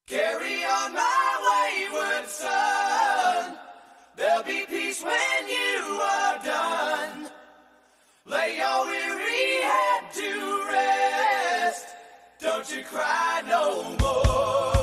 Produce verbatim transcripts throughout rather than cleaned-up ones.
Carry on my wayward son. There'll be peace when you are done. Lay your weary head to rest. Don't you cry no more.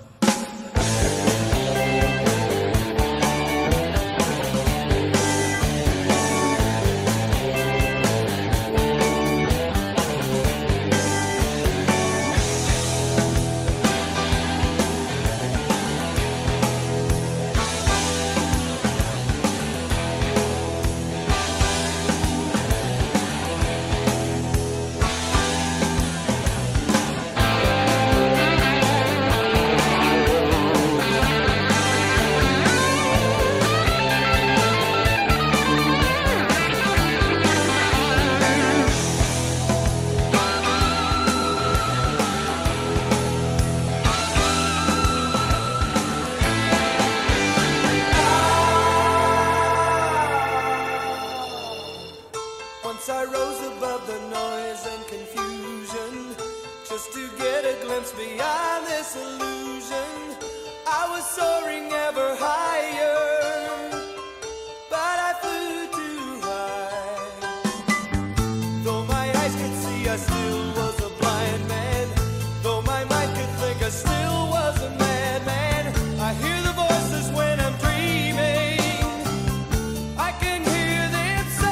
Once I rose above the noise and confusion, just to get a glimpse beyond this illusion. I was soaring ever higher, but I flew too high. Though my eyes could see, I still was a blind man. Though my mind could think, I still was a madman. I hear the voices when I'm dreaming. I can hear them say,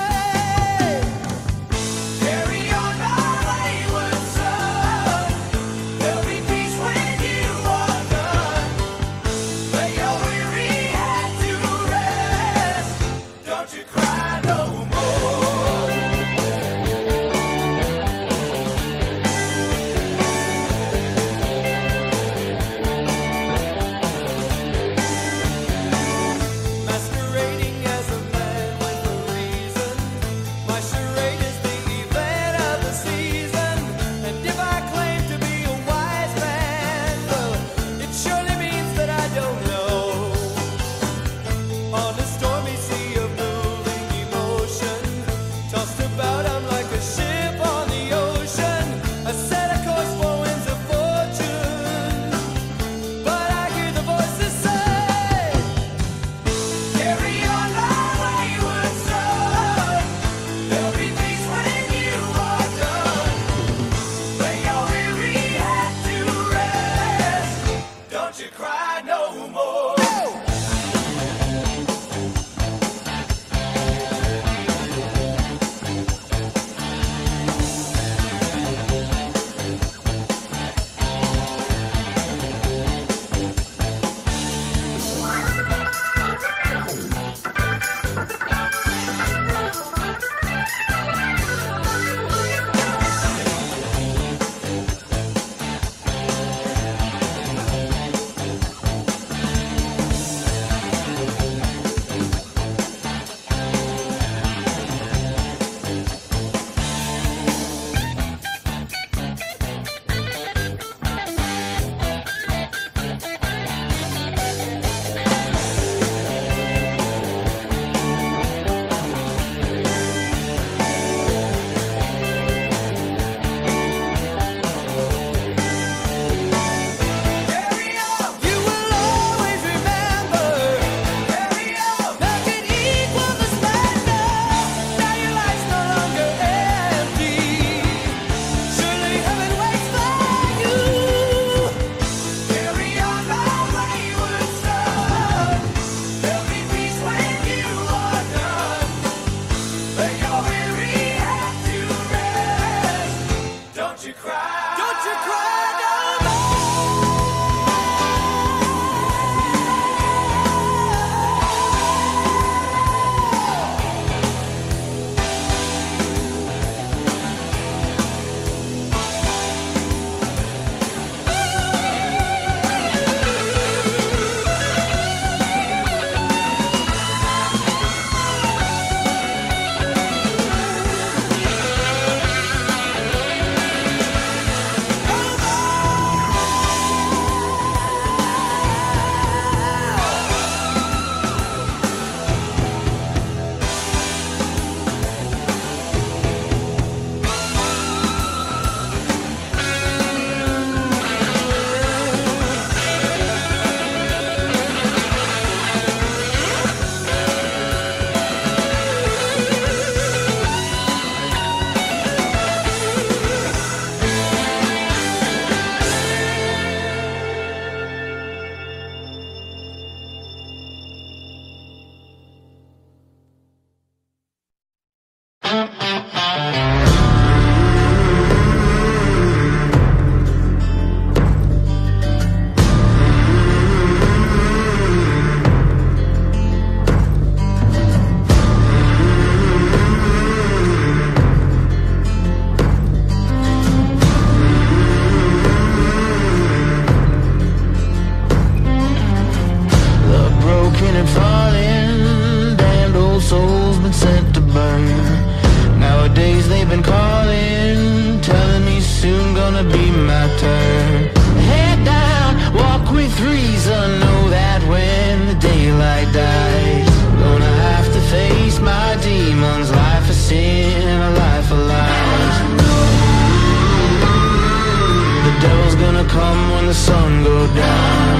come when the sun goes down.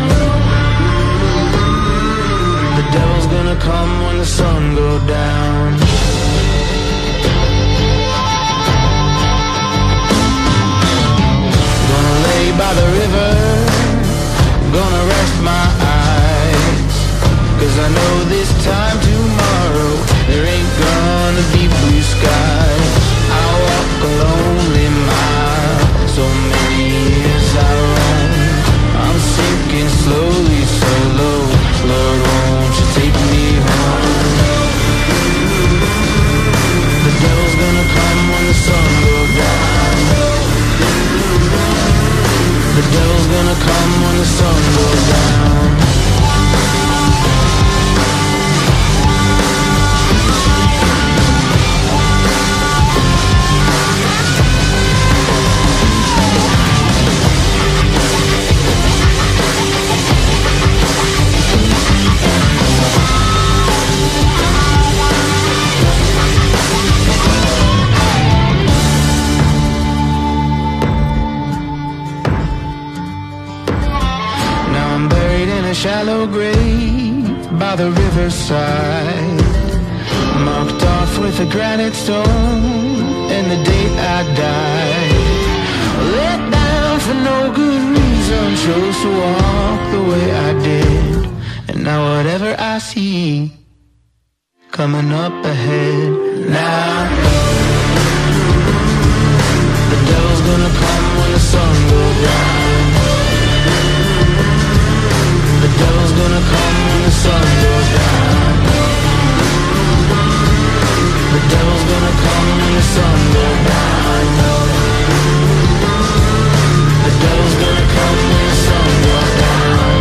The devil's gonna come when the sun goes down. Gonna lay by the river, gonna rest my eyes, 'cause I know this time tomorrow there ain't gonna be blue skies. I walk a lonely mile, so many years I roam. I'm sinking slowly, so low. Lord, won't you take me home? The devil's gonna come when the sun goes down. The devil's gonna come when the sun goes down. Shallow grave by the riverside, marked off with a granite stone and the date I died. Let down for no good reason, chose to walk the way I did. And now whatever I see coming up ahead, now the devil's gonna come when the sun goes down. The devil's gonna come when the sun goes down. The devil's gonna come when the sun goes down. The devil's gonna come when the sun goes down.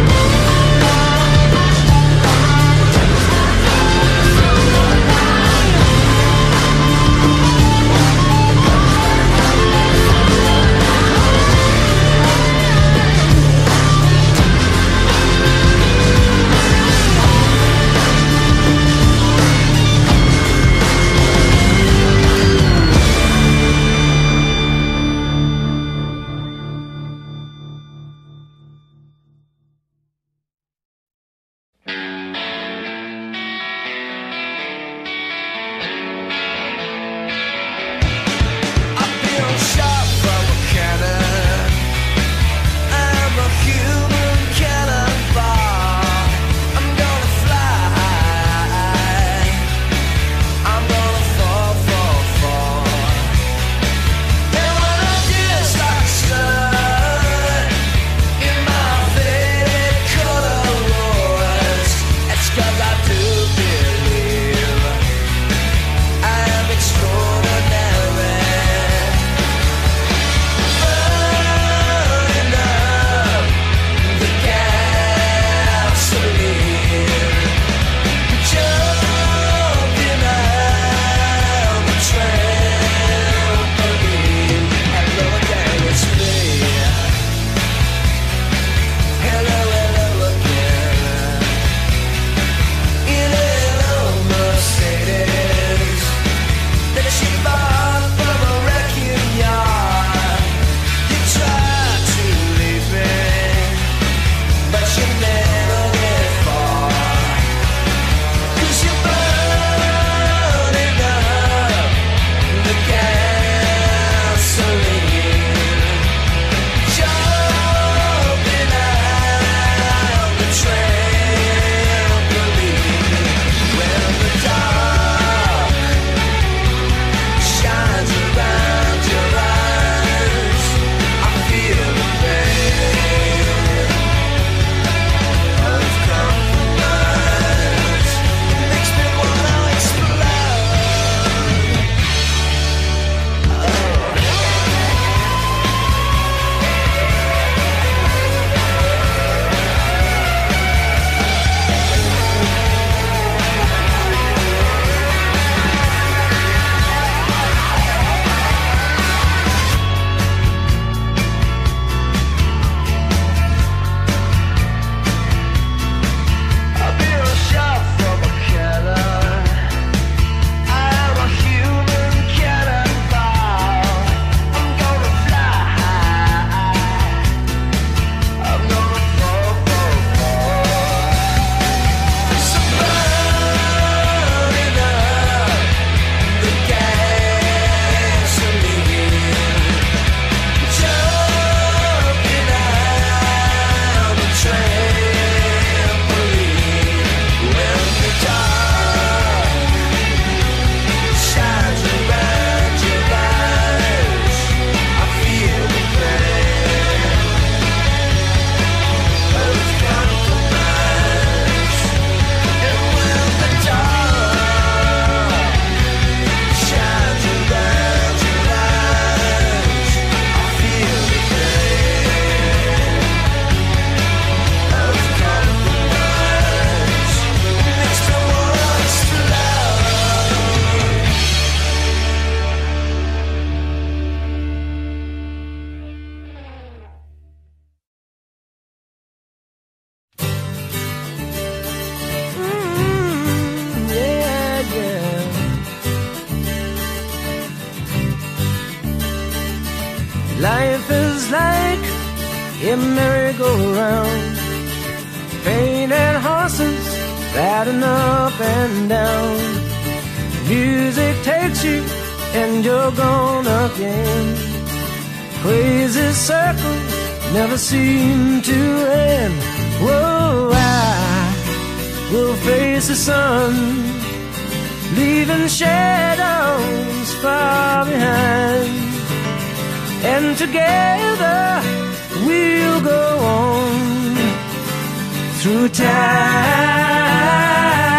is like a merry-go-round, painted horses riding up and down. Music takes you and you're gone again. Crazy circles never seem to end. Whoa, I will face the sun, leaving shadows far behind. And together we'll go on through time.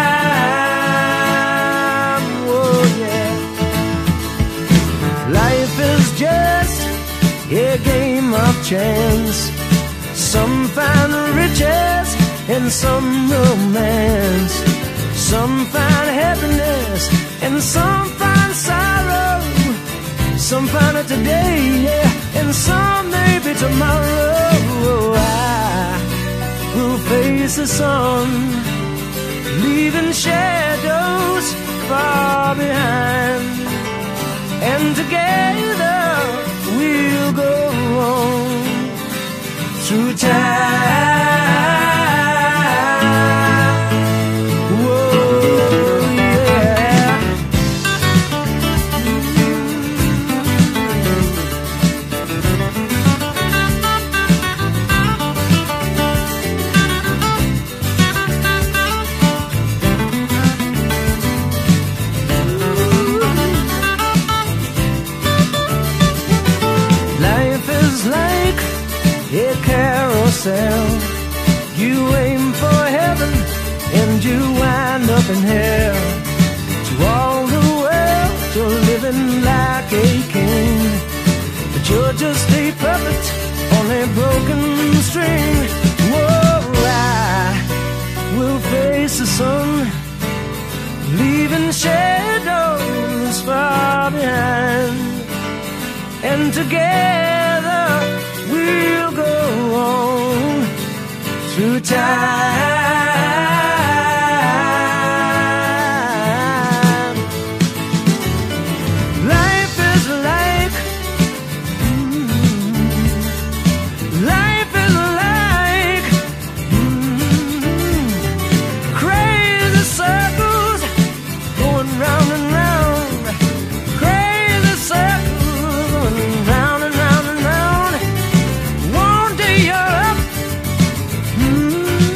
Life is just a game of chance. Some find riches and some romance. Some find happiness and some find sorrow. Some find it today, yeah, and some maybe tomorrow. I will face the sun, leaving shadows far behind. And together we'll go on through time. Whoa, yeah. Like a carousel, you aim for heaven and you wind up in hell. To all the world you're living like a king, but you're just a puppet on a broken string. Whoa, I will face the sun, leaving shadows far behind. And together we'll go on through time. Life is like, mm, life is like mm, crazy circles going round and round. Crazy circles round and round and round. One day you're up, mm,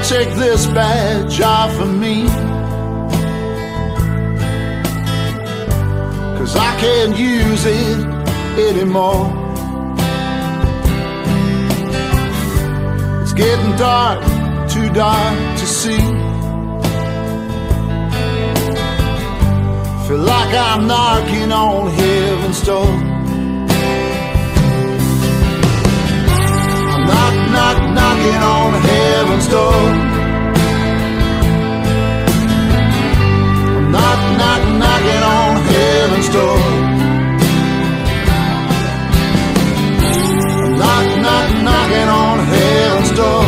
take this badge off of me, 'cause I can't use it anymore. It's getting dark, too dark to see. Feel like I'm knocking on heaven's door. I'm knock, knock, knocking on heaven's door. I'm knock, knock, knocking on heaven's door. I'm knock, knock, knocking on heaven's door.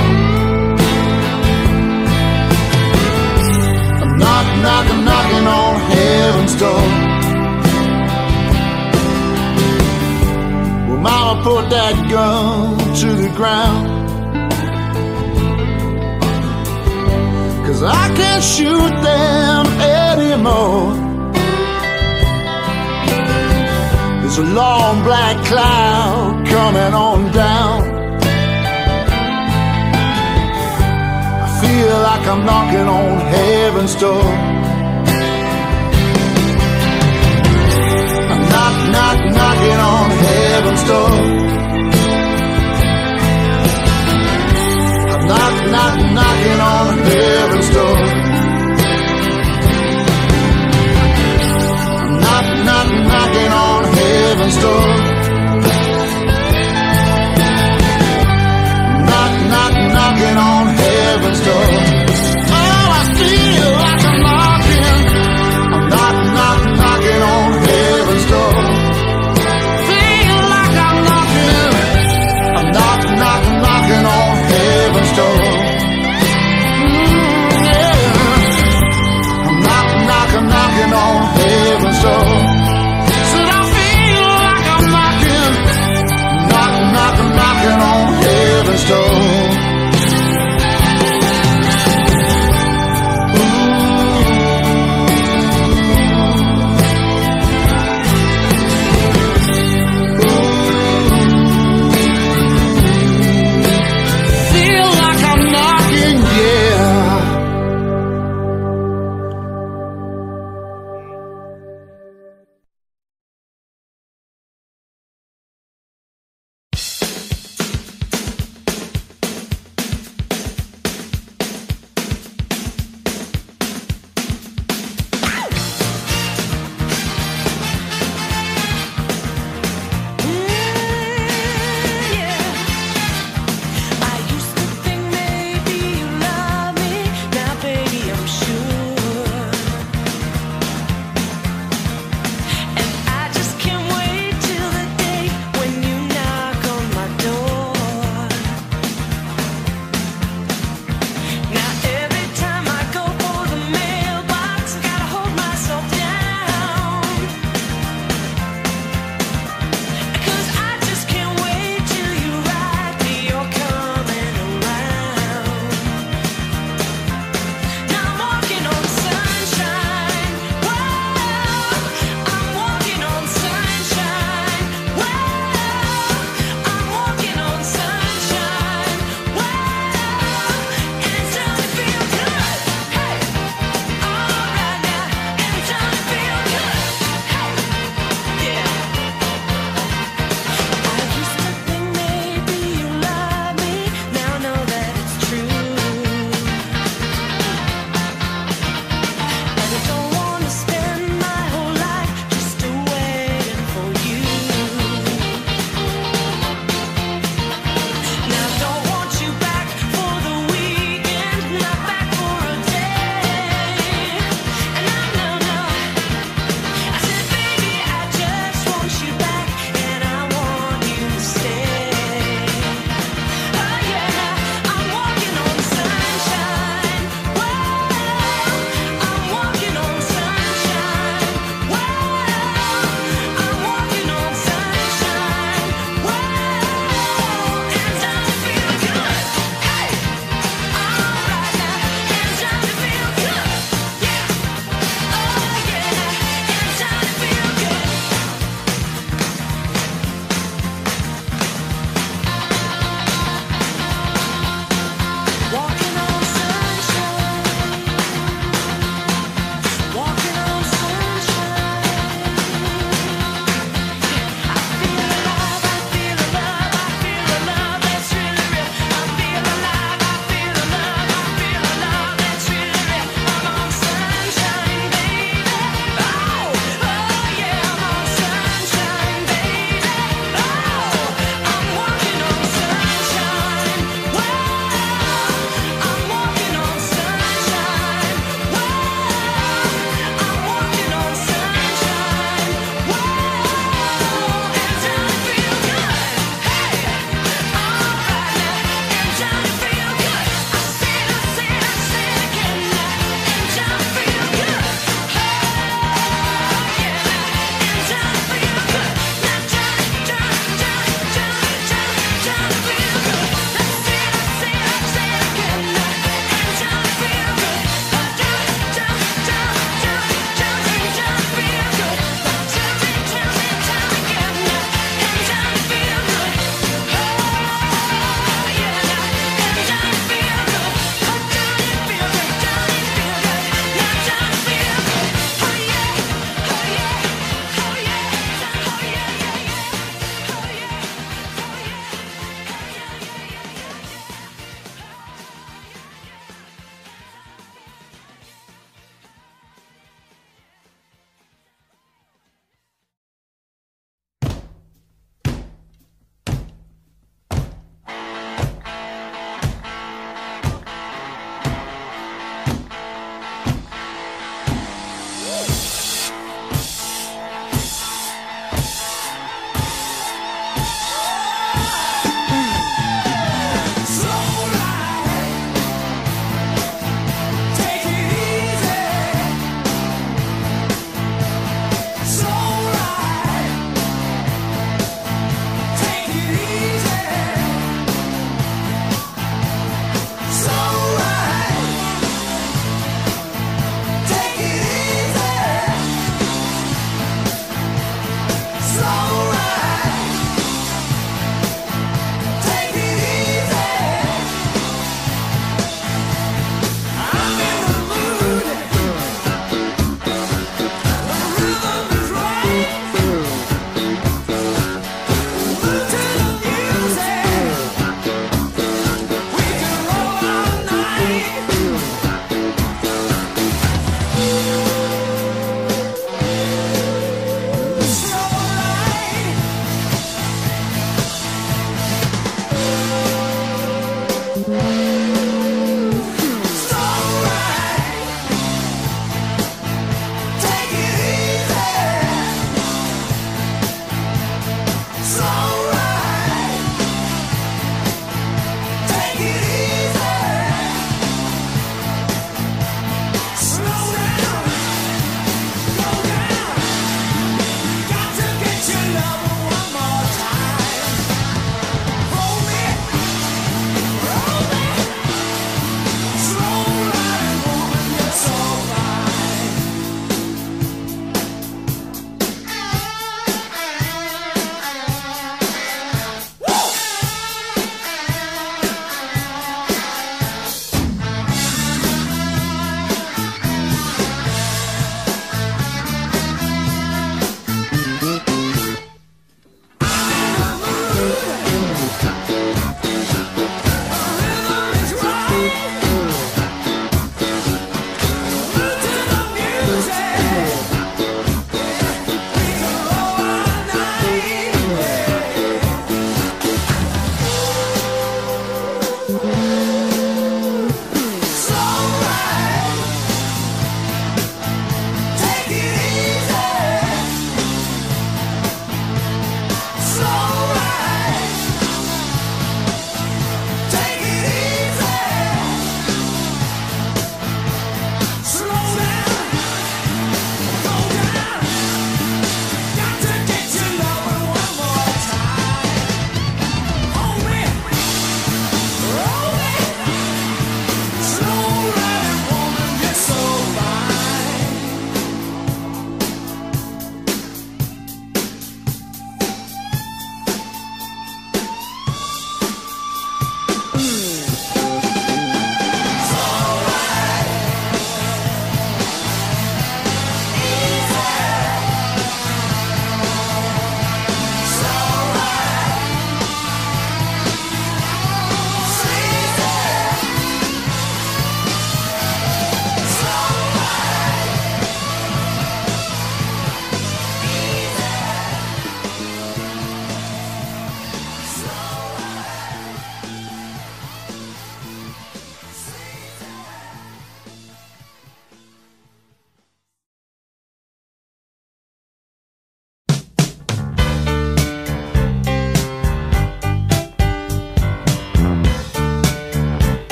I'm knock, knock, knocking on heaven's door. Well, Mama put that gun to the ground, 'cause I can't shoot them anymore. There's a long black cloud coming on down. I feel like I'm knocking on heaven's door. I'm knock, knock, knocking on heaven's door. I'm knock, knock, knocking on heaven's door. I'm knock, knock, knocking on heaven's door. Knock, knock, knocking on heaven's door. Oh, I feel like I'm knocking. I'm knock, knock, knocking on heaven's door. Feel like I'm knocking. I'm knock, knock, knocking on heaven's door. Mm, yeah. I'm knock, knock, knocking on heaven's door. Said I feel like I'm knocking.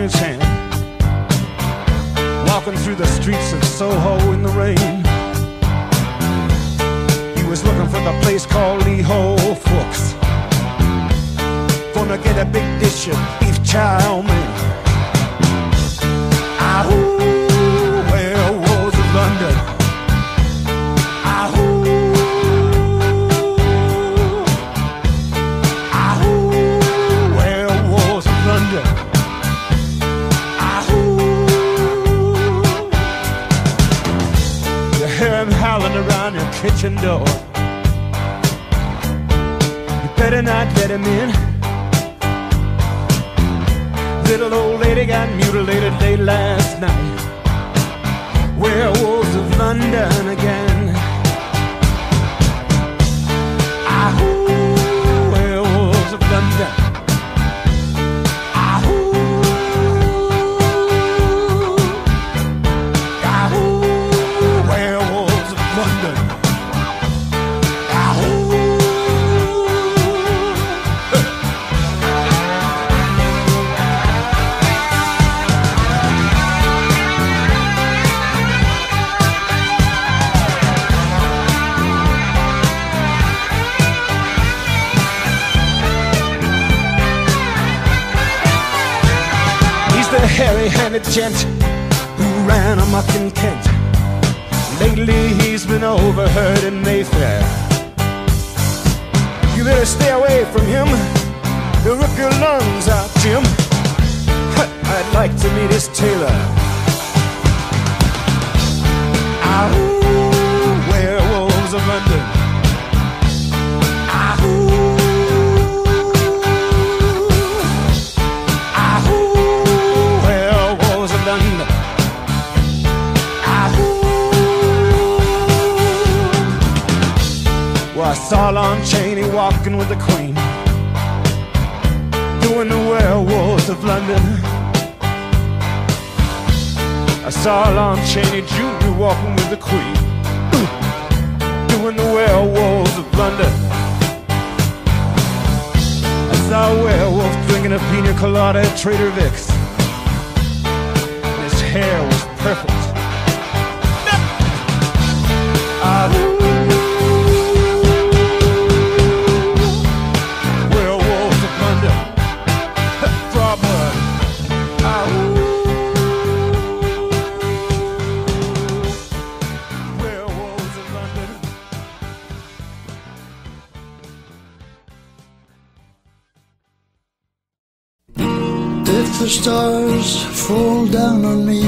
his hand, walking through the streets of Soho in the rain. He was looking for the place called Lee Ho Fooks, gonna get a big dish of beef chow mein. Ahoo, werewolves of London. Ahoo, ahoo, werewolves of London. Ahoo, you hear him howling around your kitchen door. You better not let him in. Little old lady got mutilated late last night. Werewolves of London again. Ahoo, werewolves of London. Ahoo, ahoo, werewolves of London. Ahoo. The hairy-handed gent who ran amok in Kent. Lately he's been overheard in Mayfair. You better stay away from him. He'll rip your lungs out, Jim. I'd like to meet his tailor. Ahoo, werewolves of London. Ahoo. Well, I saw Lon Chaney walking with the Queen, doing the werewolves of London. I saw Lon Chaney Junior walking with the Queen, doing the werewolves of London. I saw a werewolf drinking a pina colada at Trader Vic's, and his hair was perfect. Ahoo. If the stars fall down on me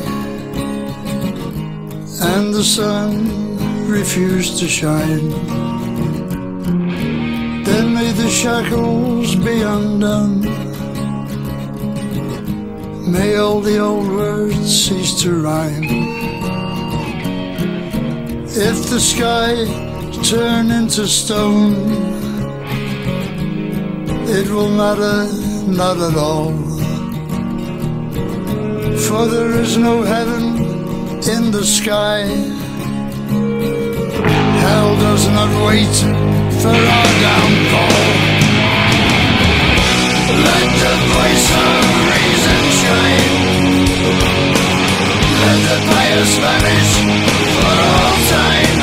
and the sun refuse to shine, then may the shackles be undone. May all the old words cease to rhyme. If the sky turn into stone, it will matter not at all. For there is no heaven in the sky. Hell does not wait for our downfall. Let the voice of reason shine. Let the pious vanish for all time.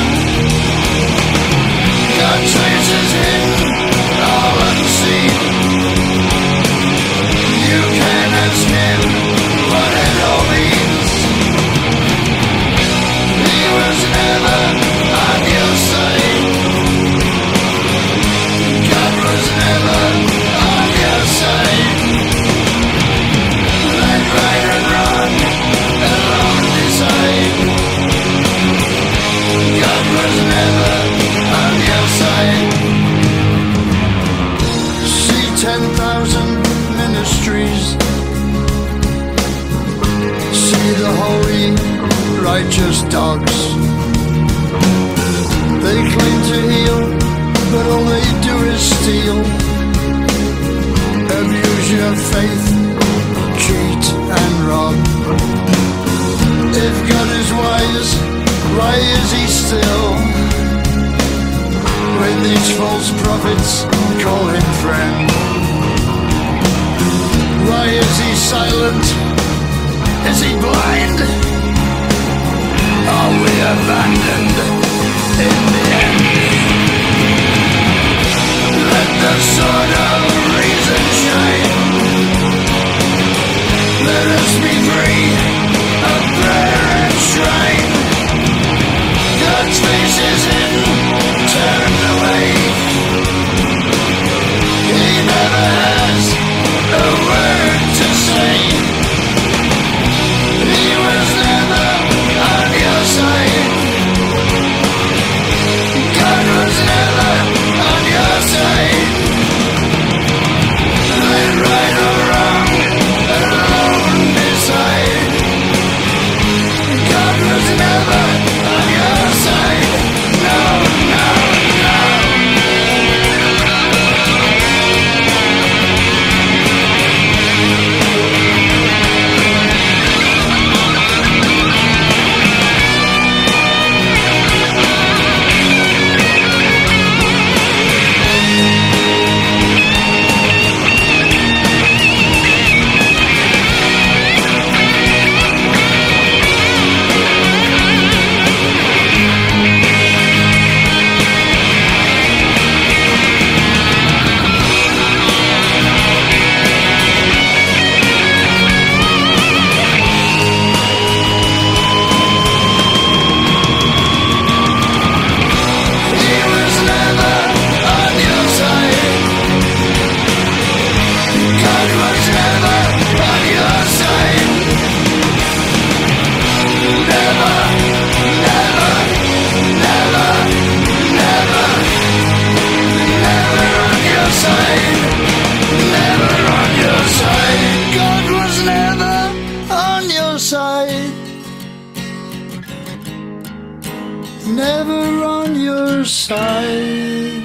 God traces hidden, all unseen. You can ask him what it all means. He was never on your side. God was never on your side. Let right and wrong alone decide. God was never on your side. See ten thousand ministries. See the holy, righteous dogs. They claim to heal, but all they do is steal. Abuse your faith, cheat and rob. If God is wise, why is he still? When these false prophets call him friend. Why is he silent? Is he blind? Are we abandoned in the end? Let the sword of reason shine. Let us be free of prayer and shrine. God's face is in, turned away. He never has a word to say. He was never on your side. God was never on your side. Let right or wrong alone decide. God was never on your side. No, no, no. Never on your side.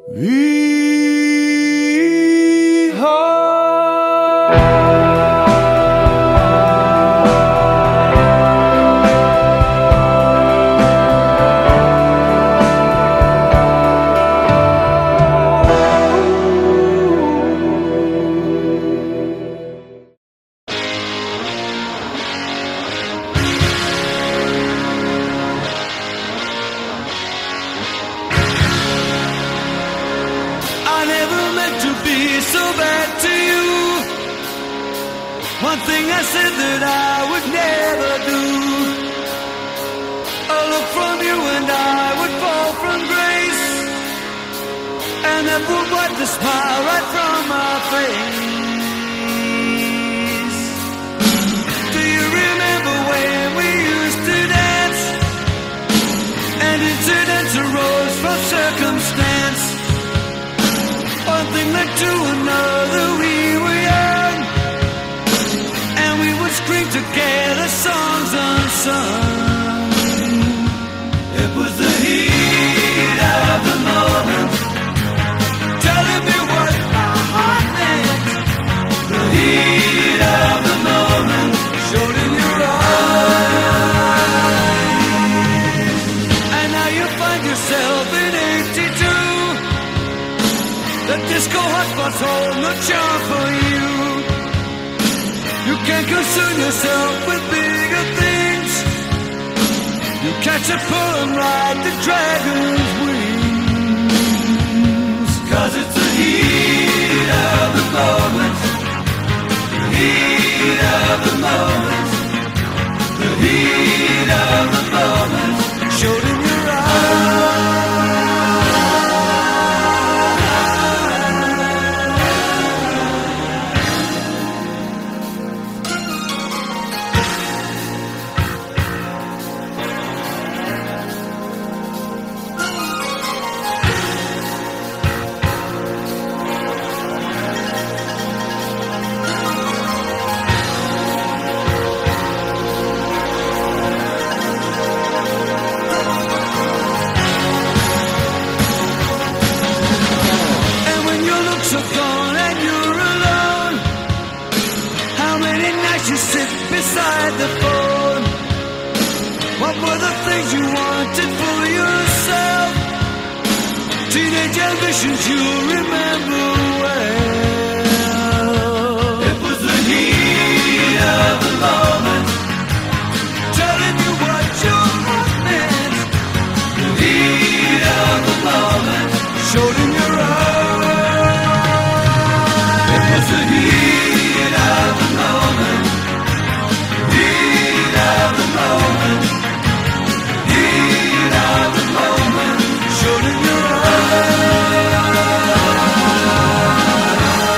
One thing I said that I would never do. A look from you and I would fall from grace, and that would wipe the smile right from my face. Do you remember when we used to dance, and incidents arose from circumstance? One thing led to another, we were young, and we would scream together songs unsung. It was the heat of the moment, telling me what my heart meant. The heat of the moment showed in your eyes. And now you find yourself in eighty-two. The disco hotspots hold no charm for you. You can't concern yourself with bigger things. You catch a pull and ride the dragon's wings. Cause it's the heat of the moment, the heat of the moment, the heat of the moment showed in your eyes. Beside the phone, what were the things you wanted for yourself? Teenage ambitions you remember well. It was the heat of the moment, telling you what your heart meant. The heat of the moment showed in your eyes. It was the heat of the moment, heat of the moment, heat of the moment, showed in your eyes.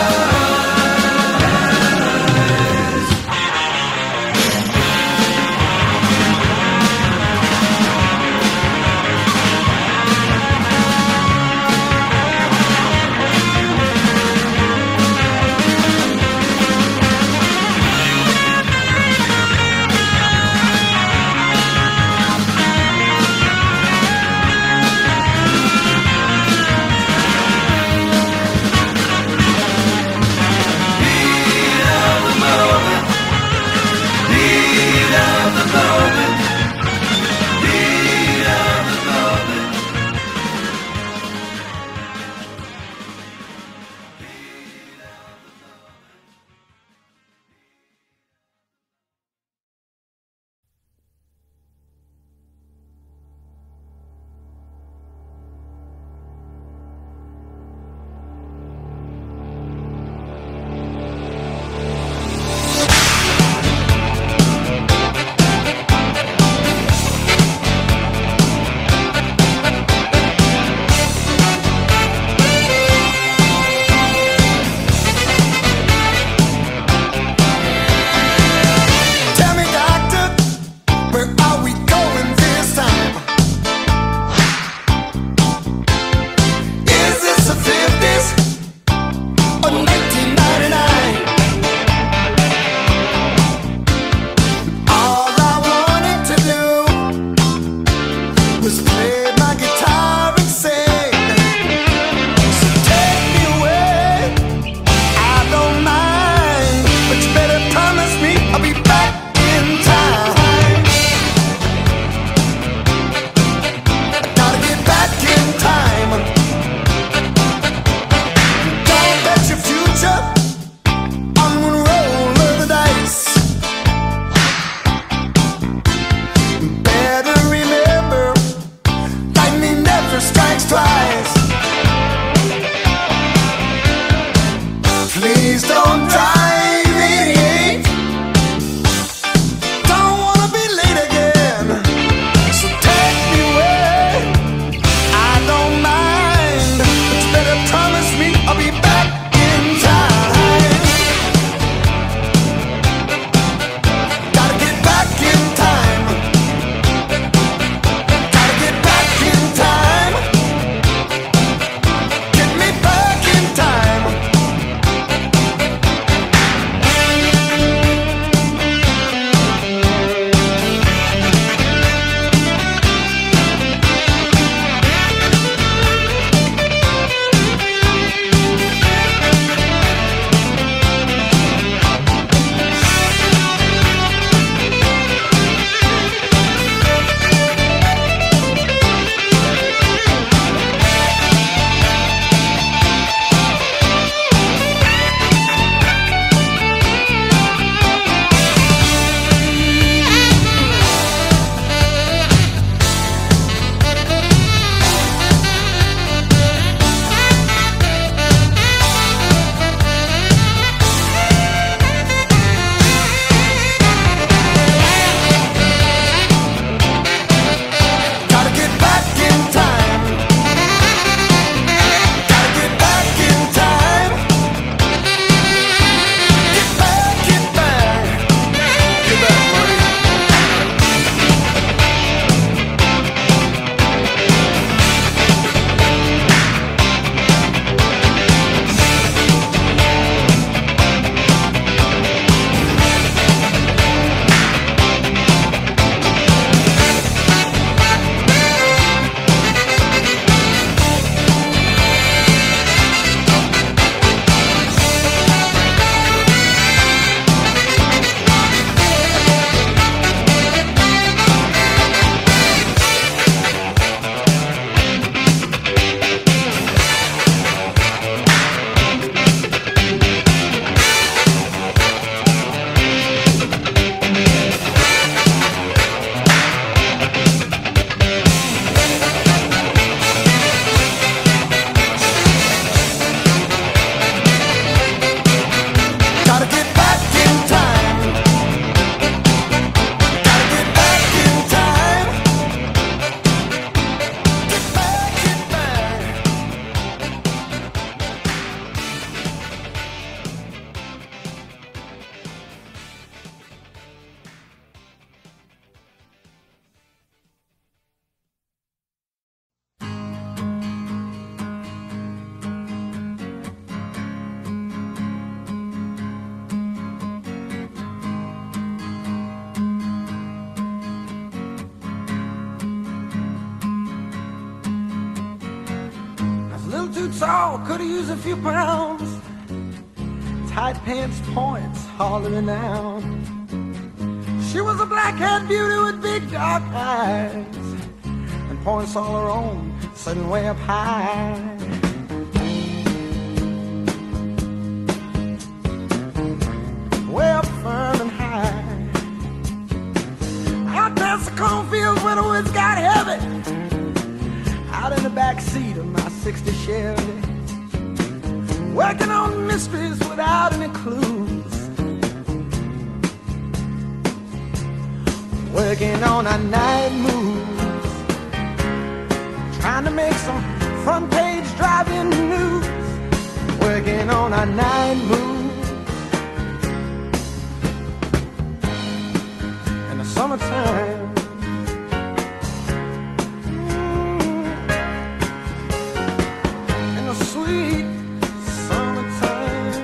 too tall, could've used a few pounds. Tight pants points, hollering out. She was a black-haired beauty with big dark eyes, and points all her own, sitting way up high. Way up firm and high. Out past the cornfields where the woods got heavy. Out in the back seat of my sixty Chevy, working on mysteries without any clues, working on our night moves, trying to make some front page driving news, working on our night moves. In the summertime, sweet summertime,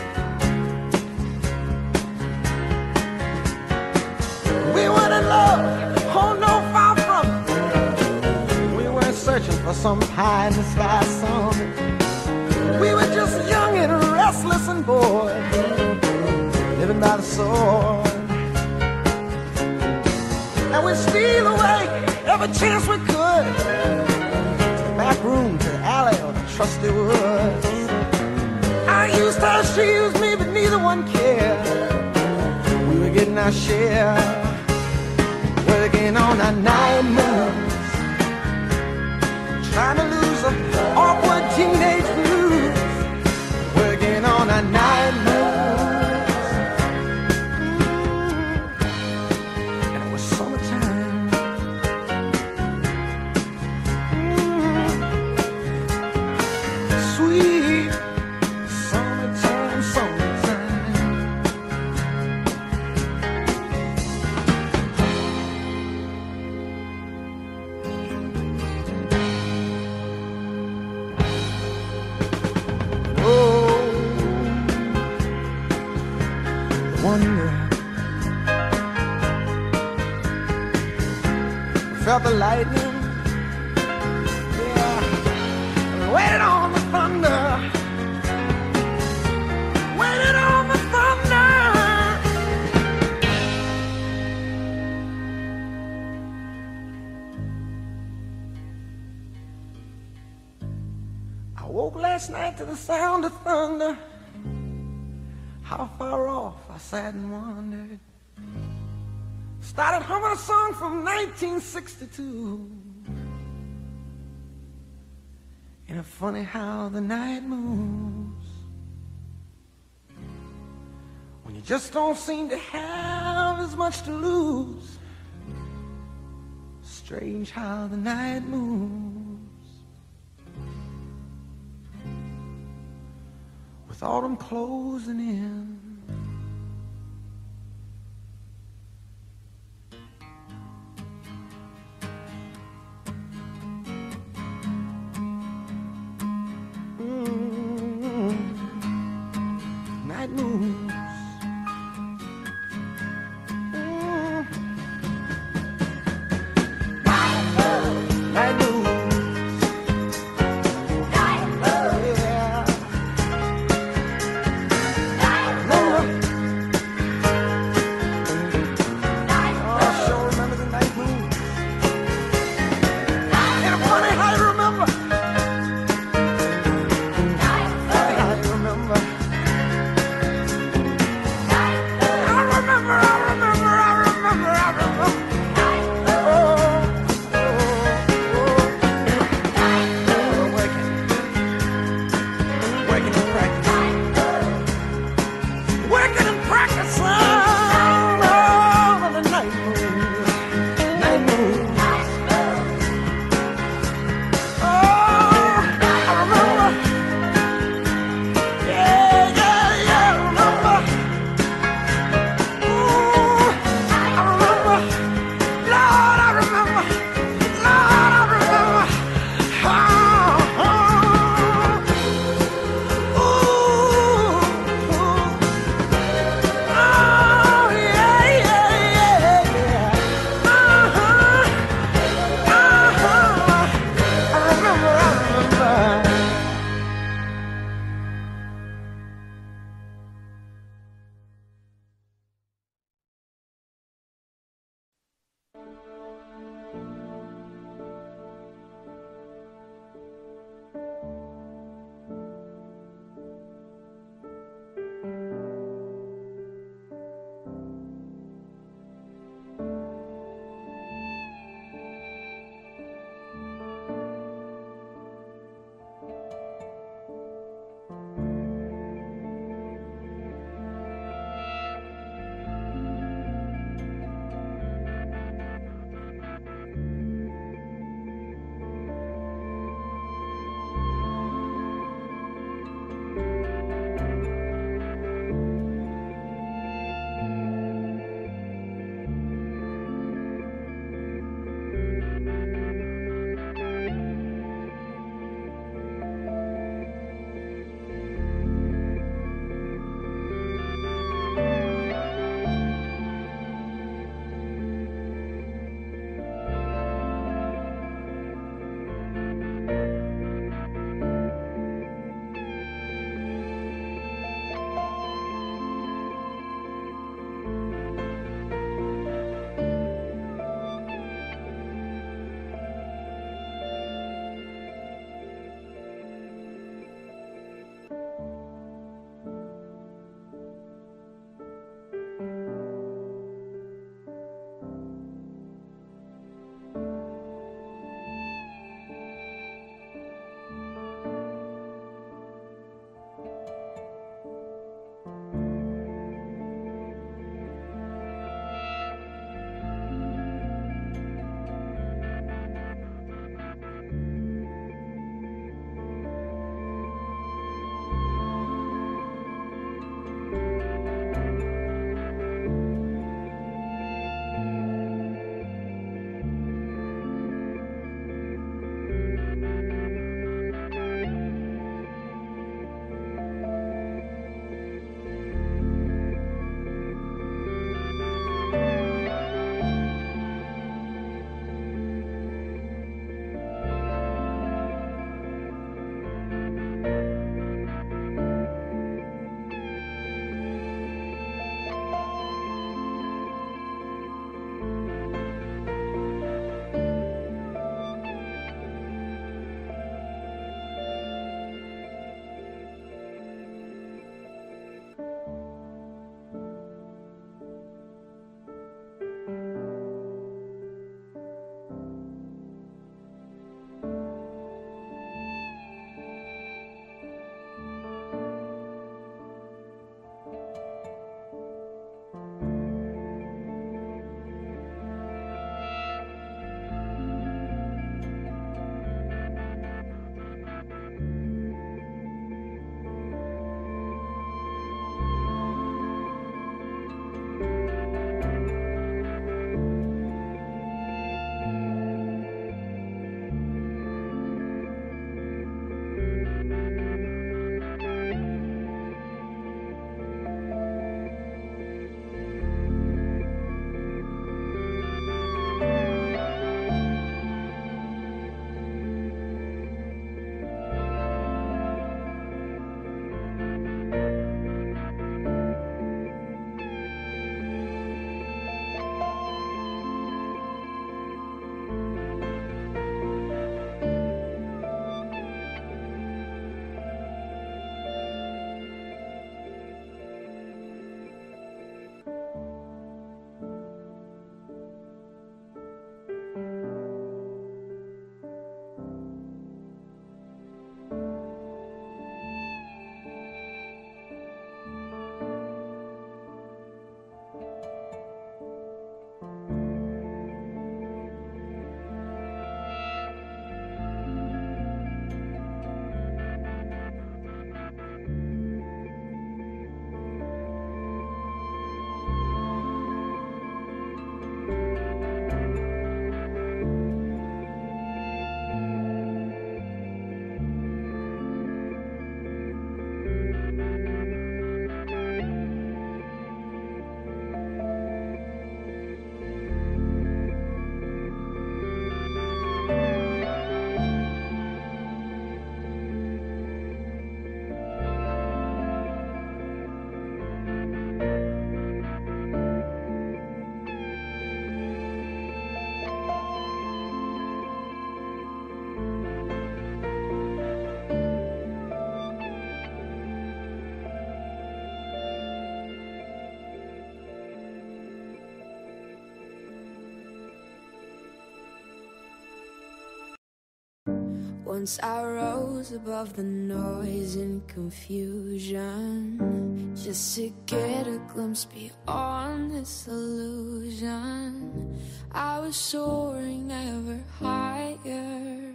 we weren't in love, oh no, far from it. We weren't searching for some pie in the sky summit. We were just young and restless and bored, living by the sword. And we'd steal away every chance we could, to the back room, to the alley, or the trusty woods. I used her, she used me, but neither one cared. We were getting our share, working on our night moves, trying to lose the awkward teenage blues, working on our night moves. Mm. And it was summertime. Sweet summertime, summertime. Oh, the wonder. Felt the lightning. Waited on the thunder, waited on the thunder. I woke last night to the sound of thunder. How far off, I sat and wondered. Started humming a song from nineteen sixty-two. And it's funny how the night moves when you just don't seem to have as much to lose. Strange how the night moves with autumn closing in. Night moves. Mm. Night moves. Night moves. Night moves. Yeah. Night moves. Once I rose above the noise and confusion, just to get a glimpse beyond this illusion. I was soaring ever higher,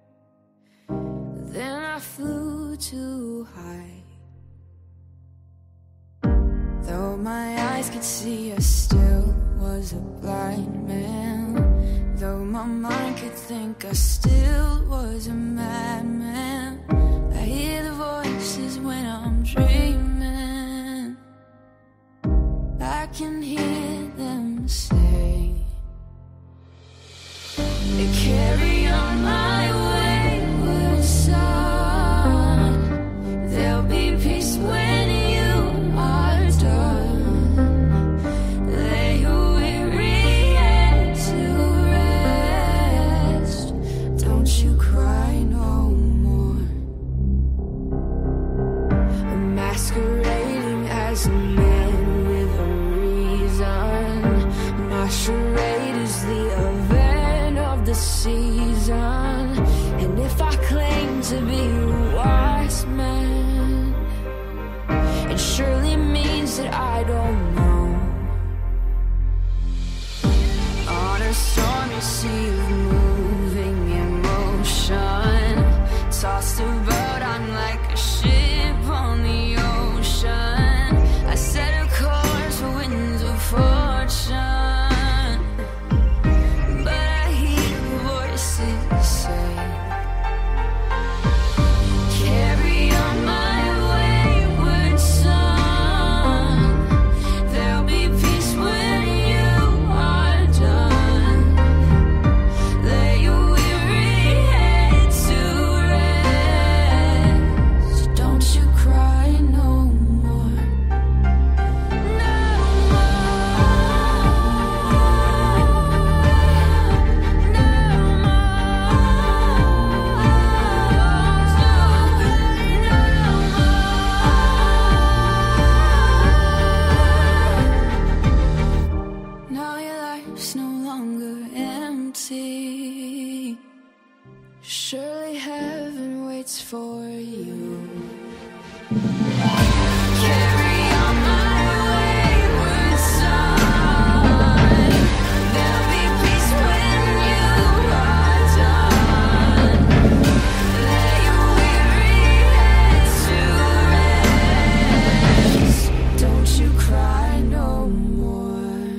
then I flew too high. Though my eyes could see, I still was a blind man. Though my mind could think, I still was a madman. I hear the voices when I'm dreaming. I can hear them say, they carry on my wayward son. There'll be peace when you are done. Lay your weary head to rest. Don't you cry no more. I'm masquerading as a man with a reason. My charade is the event of the season. And if I claim to be a wise man, it surely means that I don't know. On a stormy sea of moving emotion, tossed about, I'm like a ship on the ocean. I set a course for winds of fortune, but I hear voices say, carry on my wayward son. There'll be peace when you are done. Lay your weary head to rest. Don't you cry no more. No Now your life's no longer empty. Surely heaven waits for you. Carry on my wayward son. There'll be peace when you are done. Lay your weary head to rest. Don't you cry no more.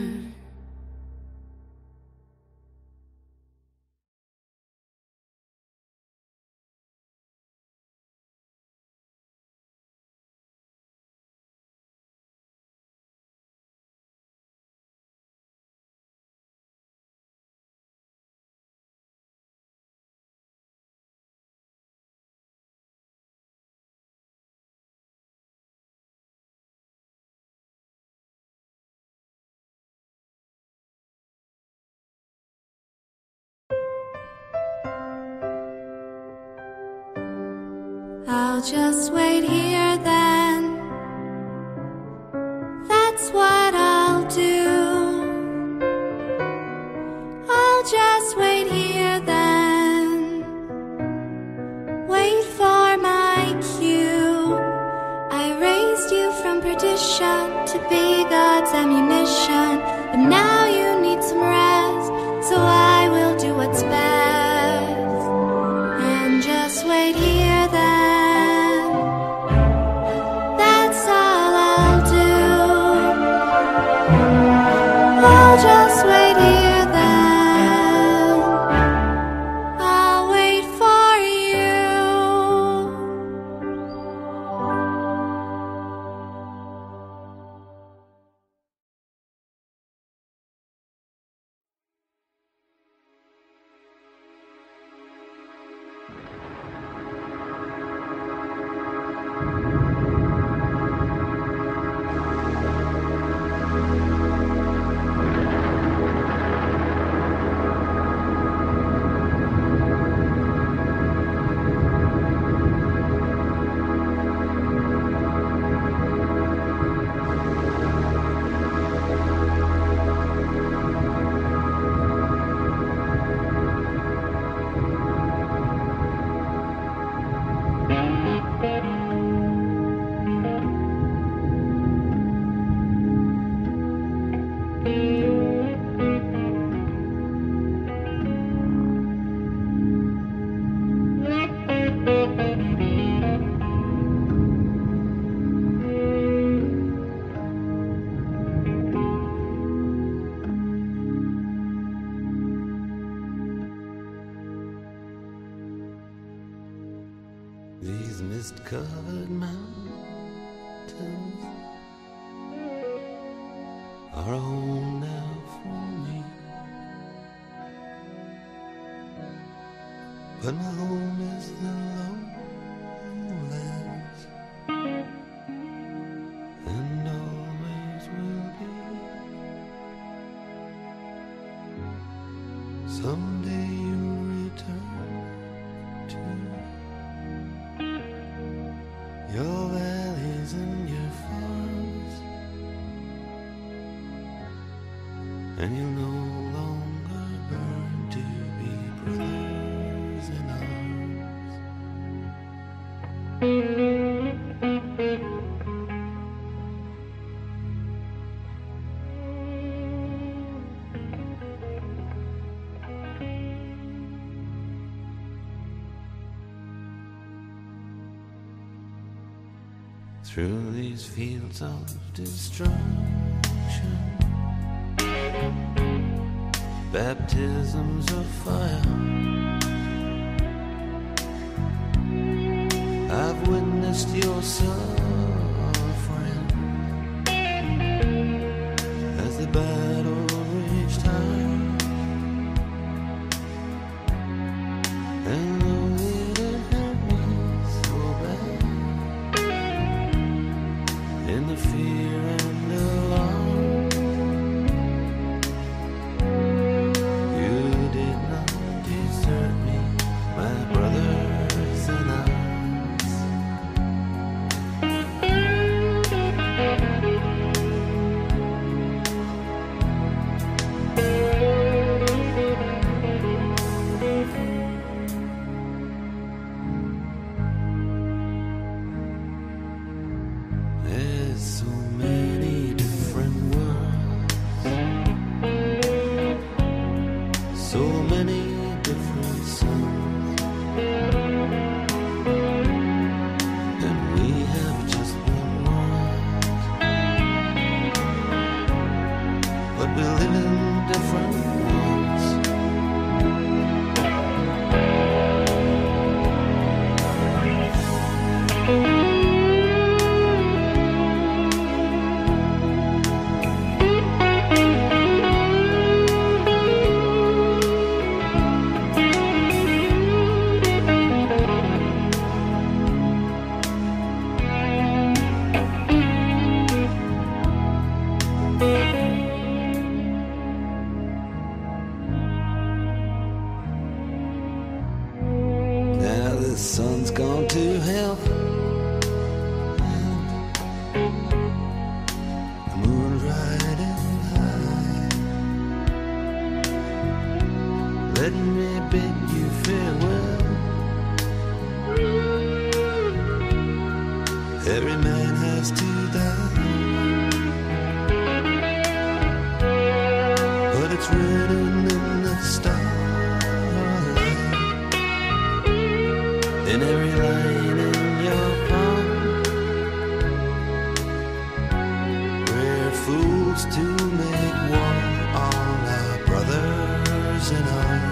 I'll just wait here then. That's what I'll do. I'll just wait here then. Wait for my cue. I raised you from perdition to be God's ammunition, but now you need some rest, so I will do what's best and just wait here then. That's all I'll do. I'll just wait here then. I'll wait for you. snow-covered mountains are a home now for me. But my home is the lowlands, and always will be. Someday you'll return to your valleys and your farms, and you'll no longer burn to be brothers in arms. Through these fields of destruction, baptisms of fire, I've witnessed your suffering as the battle raged high. And though it didn't hurt me so bad, in the fear and alarm, you did not desert me, my brothers in arms. There's so many different worlds, so many different suns, and we have just one world, but we live in different ones. Now the sun's gone to hell, the moon riding high. Let me bid you farewell. Every man has to die, but it's written in the starlight, in every line in your palm. We're fools to make one, all our brothers in arms.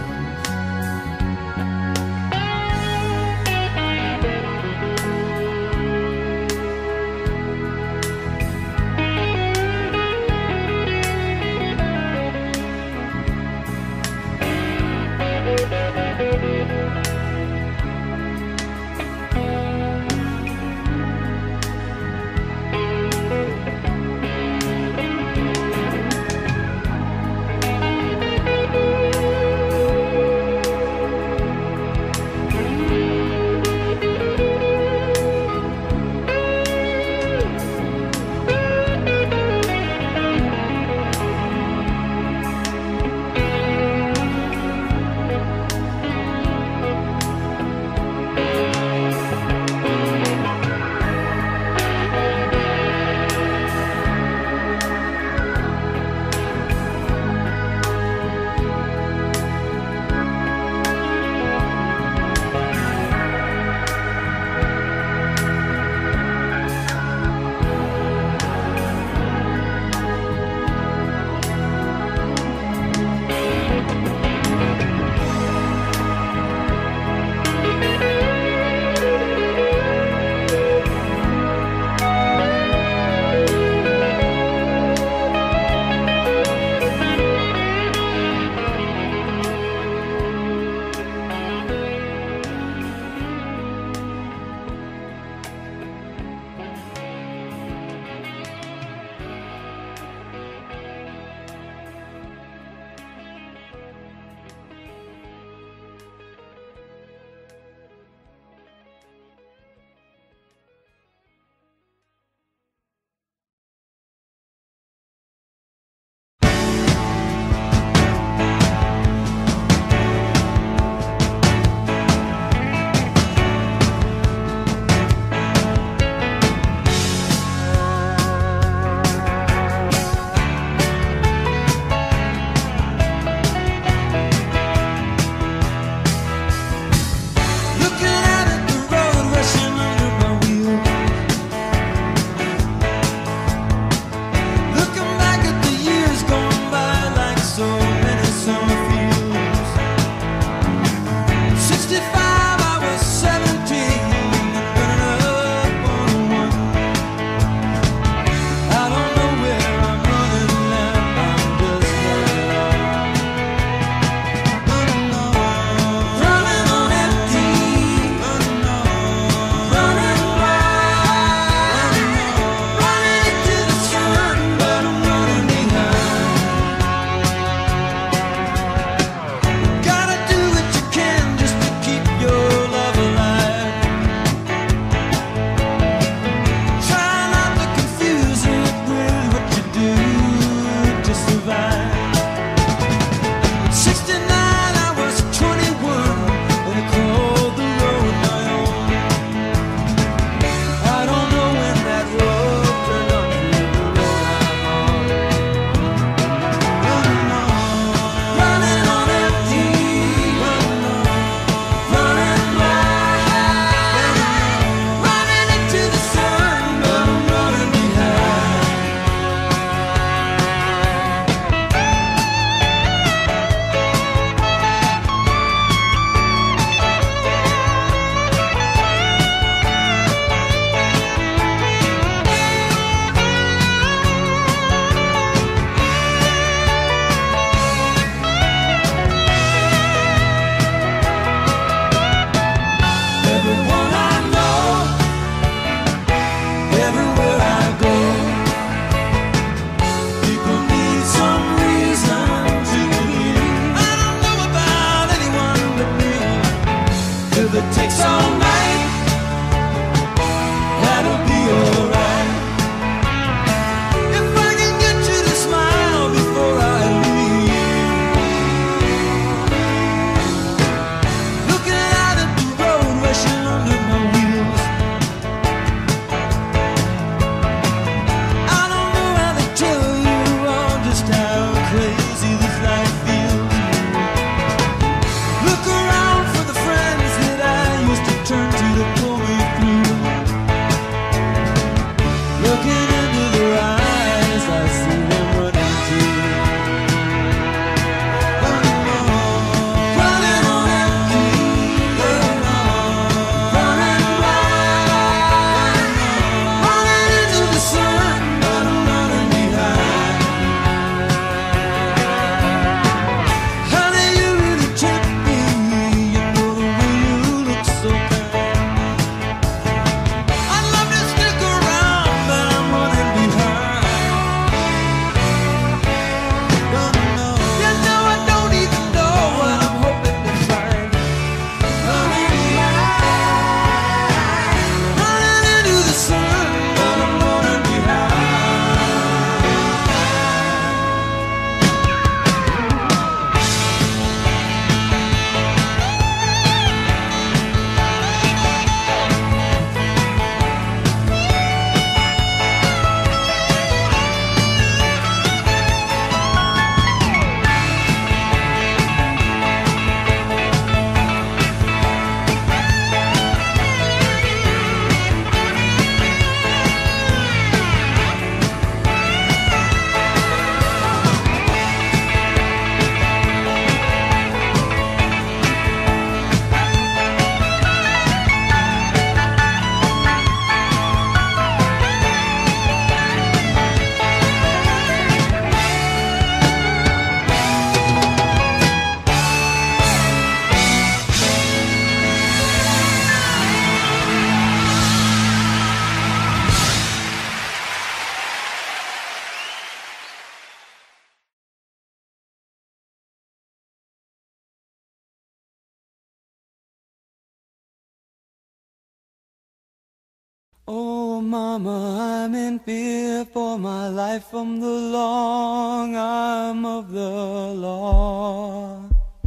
Mama, I'm in fear for my life from the long arm of the law.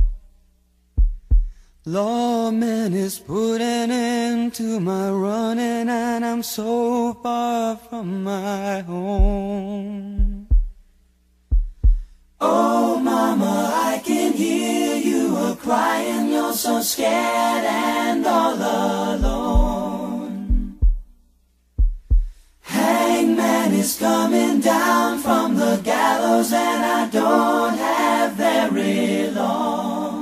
Lawman is putting an end to my running, and I'm so far from my home. Oh mama, I can hear you a crying, you're so scared and all alone. Hangman is coming down from the gallows, and I don't have very long.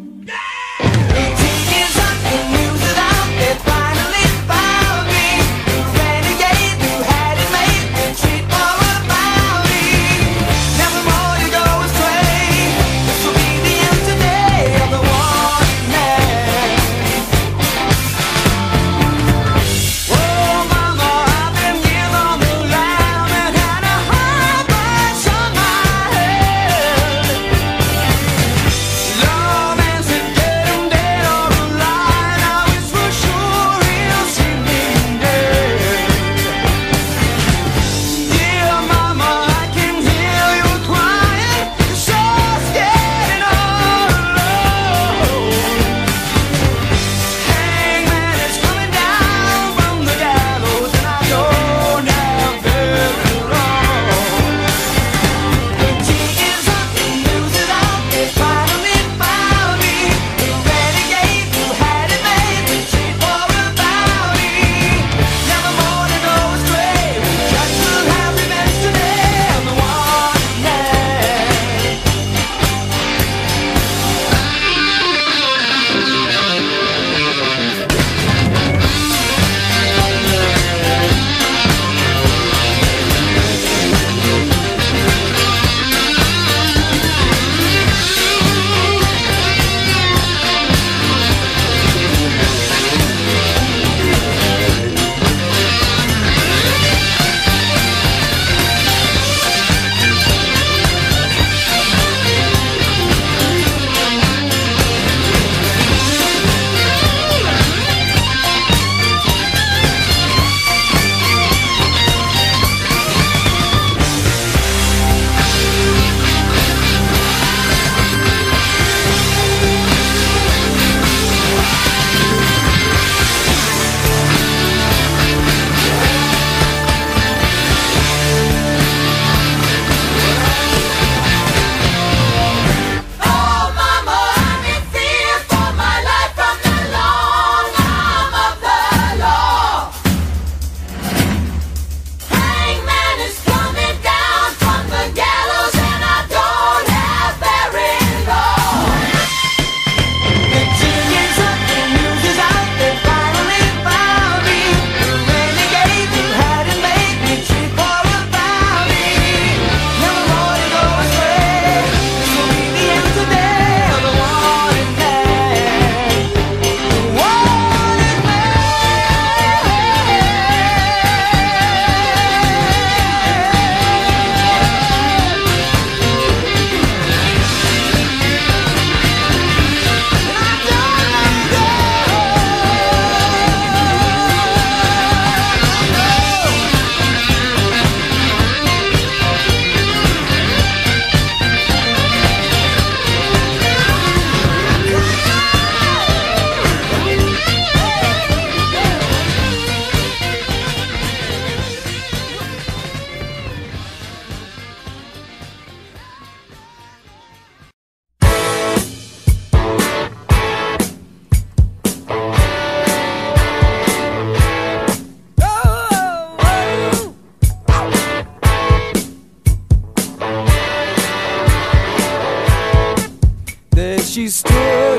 She stood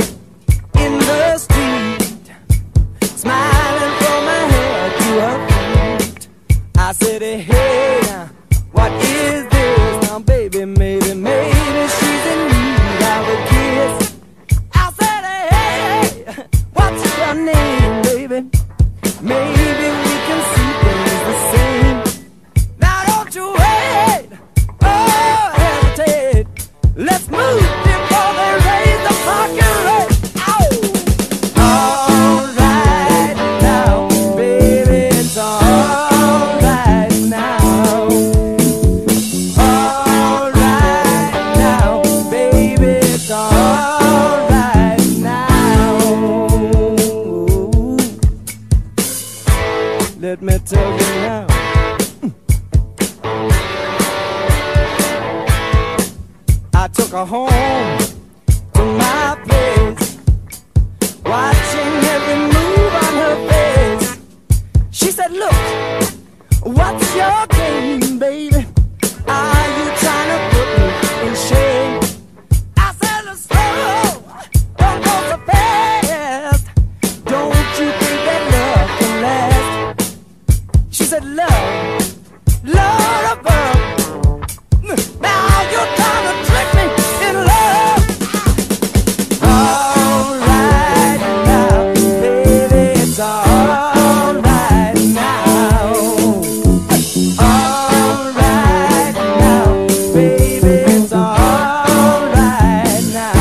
in the street, smiling from her head to her feet. I said, hey, now, what is this? Now, baby, maybe, maybe she's in need of a kiss. I said, hey, what's your name, baby? Maybe we can see things the same. Now, don't you wait, oh, hesitate. Let's move before they raise the parking rate. Ow! All right now, baby, it's all her home to my place, watching every move on her face. She said, look, what's your game, baby? Are you trying to put me in shame? I said, slow, don't go so fast. Don't you think that love can last? She said, love, love above. Now you're trying to trick me in love. All right now, baby, it's all right now. All right now, baby, it's all right now.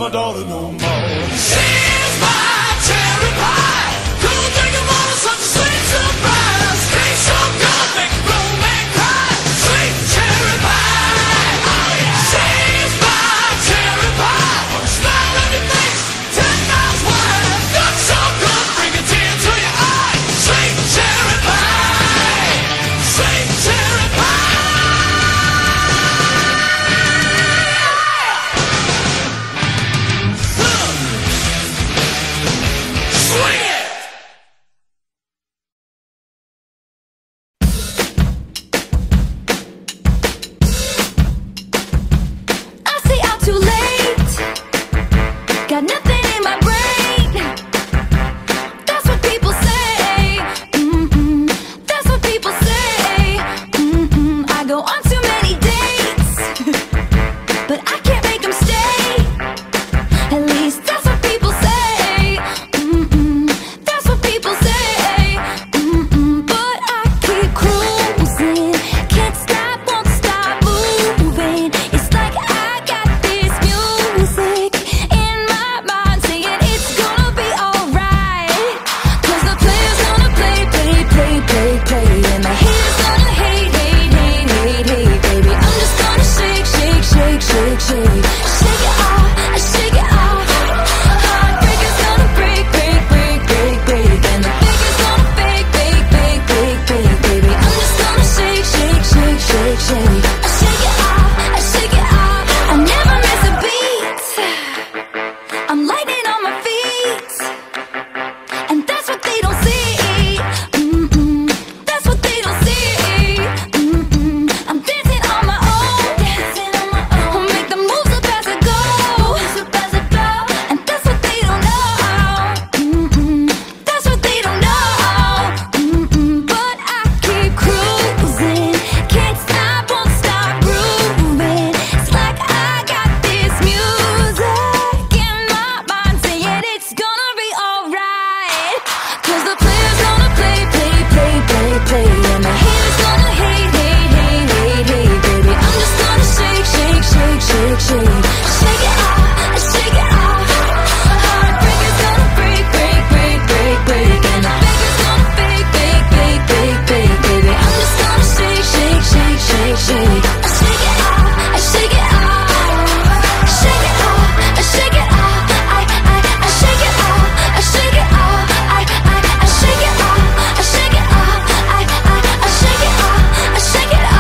my daughter no more. She's my cherry pie. Couldn't think of all such a sweet surprise. Tastes so good, make a grown man cry. Sweet cherry pie. Oh yeah. She's my cherry pie. Smile on your face, ten miles wide. Good, so good, bring a tear to your eye. Sweet cherry pie. Sweet cherry pie. Got nothing in my brain. That's what people say. Mm-mm. That's what people say. Mm-mm. I go on too many dates, but I can't make them stay. At least that's what people say. Mm-mm. That's what people say. Mm-mm. But I keep cruising, can't stop, won't stop moving. It's like I got this music in my mind saying it's gonna be alright. Cause the player's gonna play, play, play, play, play. And the haters gonna hate, hate, hate, hate, hate. Baby, I'm just gonna shake, shake, shake, shake, shake. Shake it off, I shake it off. Heartbreaker's gonna break, break, break, break, break. And the faker's gonna fake, fake, fake, fake, fake. Baby, I'm just gonna shake, shake, shake, shake, shake. I shake it off, I shake it off. I never miss a beat. I'm lightning on my feet, and that's what they don't see. Mm-mm. That's what they don't see. Mm-mm. I'm dancing on my own, dancing on my own. I'll make the moves up as I go, up as I go. And that's what they don't know. Mm-mm. That's what they don't know. Mm-mm. But I keep cruising, can't stop, won't stop grooving. It's like I got this music in my mind saying it's gonna be alright. Cause the player's gonna play, play, play, play, play. And the haters gonna hate, hate, hate, hate, hate. Baby, I'm just gonna shake, shake, shake, shake, shake. Shake it off, I shake it off. Heartbreaker's gonna break, break, break, break, break. And the faker's gonna fake, fake, fake, fake, fake. Baby, I'm just gonna shake, shake, shake, shake, shake. I shake it off, I shake it off. Shake it off, I shake it off. I, I, I shake it off, I shake it off. I, I, I shake it off, I shake it off. I, I, I shake it off, I shake it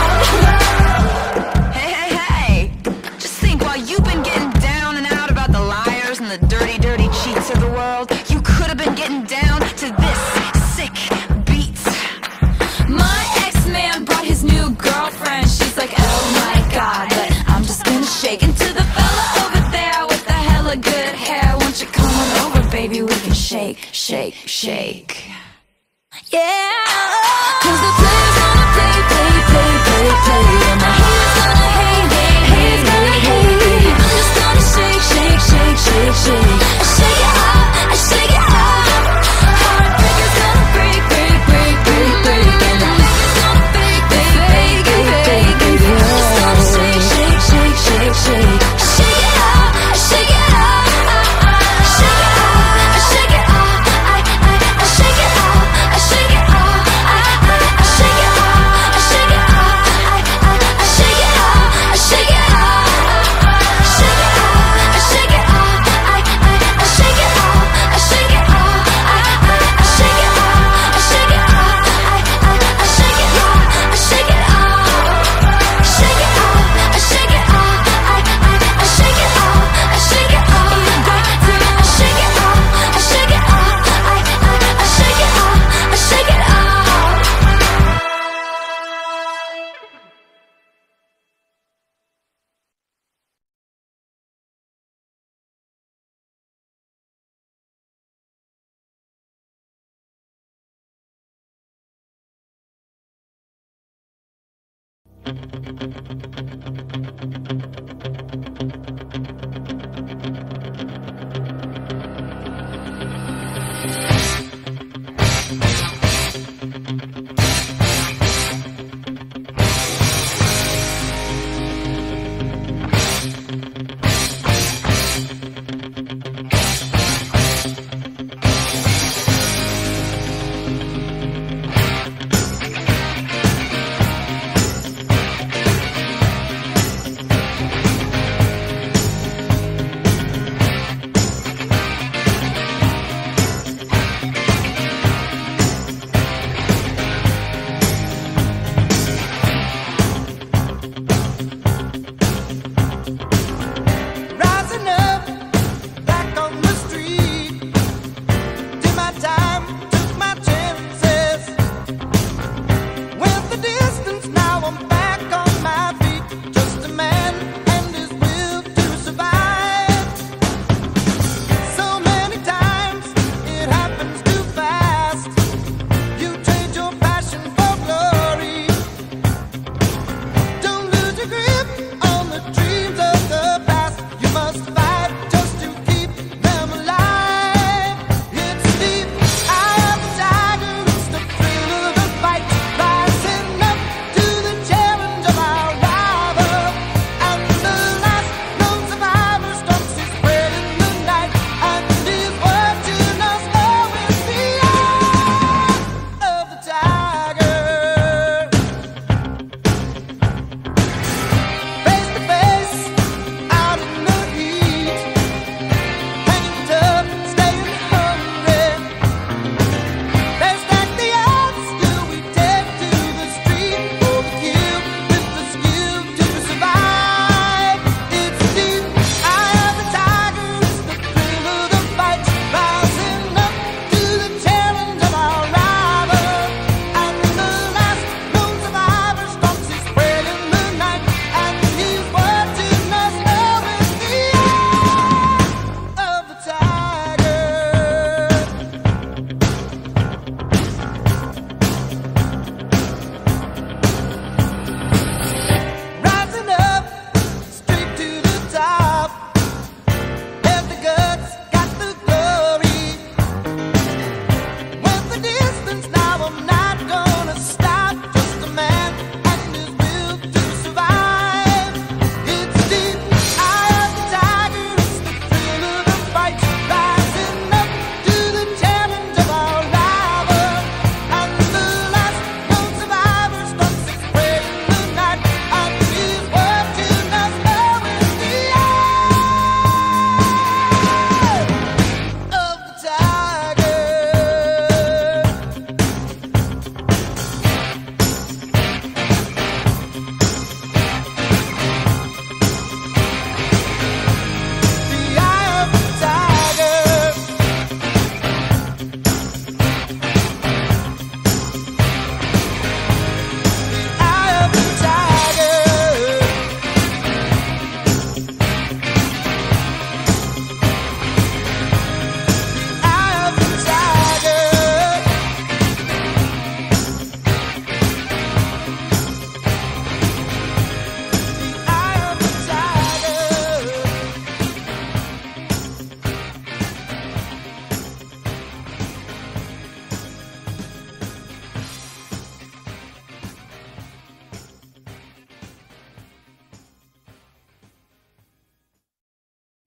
off. Hey, hey, hey! Just think, while you've been getting down and out about the liars and the dirty, dirty cheats of the world, you could have been getting down to this sick beat. My ex-man brought his new girlfriend. She's like, oh my god, but I'm just gonna shake into the fella over there with the hella good hair. Won't you come on over, baby? We can shake, shake, shake. Yeah. Cause the player's gonna play, play, play, play, play. And the haters gonna hate, hate, hate, hate, hate. I'm just gonna shake, shake, shake, shake, shake. I shake it off, I shake it off. Heartbreaker's gonna break, break, break, break, break. And the faker's gonna fake, fake, fake, fake, fake. Baby, I'm just gonna shake, shake, shake, shake, shake. I shake it off, I shake it off. Shake it off, I shake it off. I, I, I shake it off, I shake it off. I, I, I shake it off, I shake it off. I, I, I shake it off, I shake it off. Shake it off, I shake it off. I, I, I shake it off, I shake it off. I, I, I shake it off, I shake it off. I, I, I shake it off, I shake it off. Shake it off, I shake it off. I, I, I shake it off, I shake it off. I shake it off, I shake it off. I, I, I shake it off, I shake it off.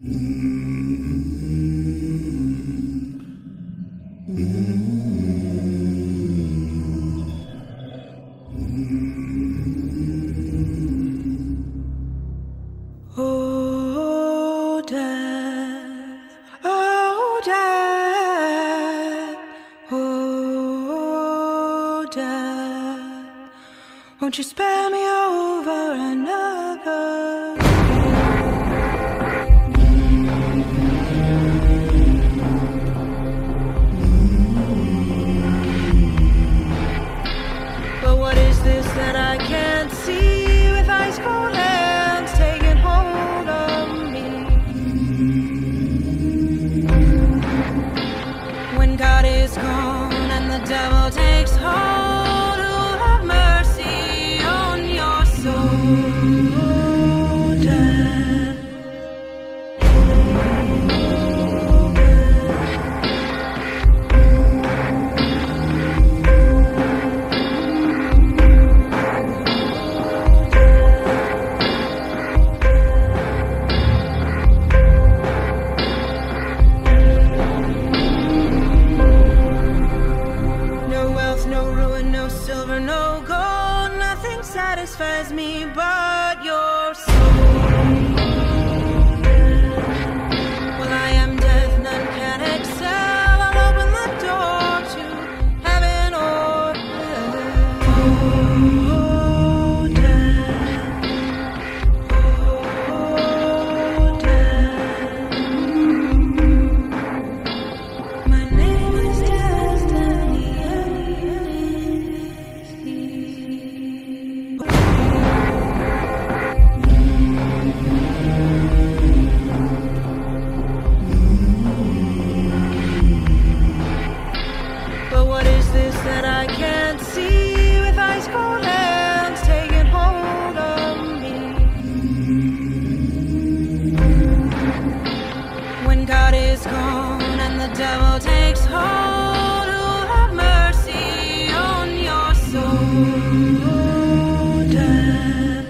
Oh, death, oh, death, oh, death, won't you spare me over another? But what is this that I can't see with ice cold hands taking hold of me? When God is gone and the devil takes hold, who'll have mercy on your soul, death? Satisfies me but your soul. Well, I am death, none can excel. I'll open the door to heaven or hell. Oh, death. Oh, death. My name is Destiny. But what is this that I can't see with ice cold hands taking hold of me? When God is gone and the devil takes hold, who'll have mercy on your soul, death?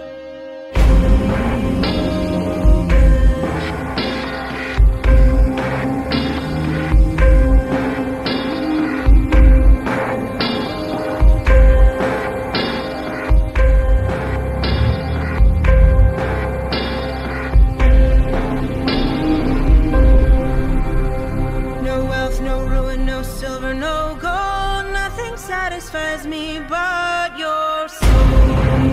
Satisfies me but your soul.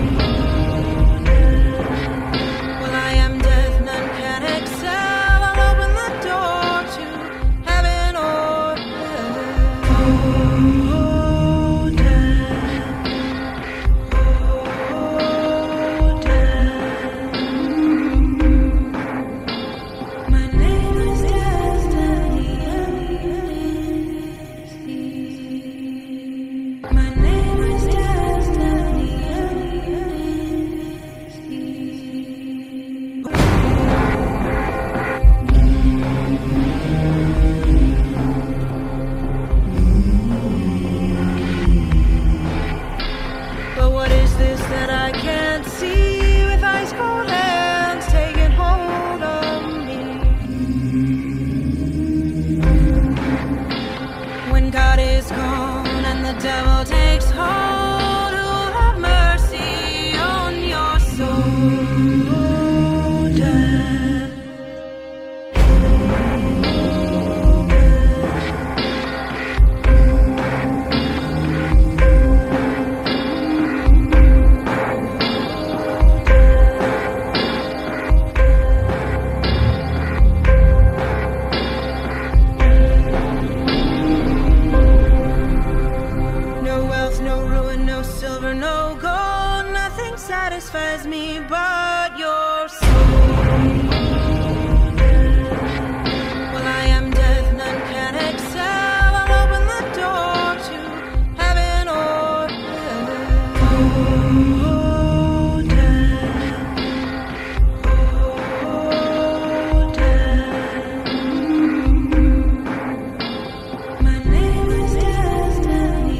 Well, I am death, none can excel. I'll open the door to heaven or hell. Oh, death. Oh, death. My name is Destiny. My name is Destiny. But what is this that I can't see with ice cold hands taking hold of me? When God is gone and the devil takes hold, who'll have mercy on your soul, death? Satisfies me but your soul. Well, I am death, none can excel. I'll open the door to heaven or hell. Oh, death. Oh, death. My name is Destiny.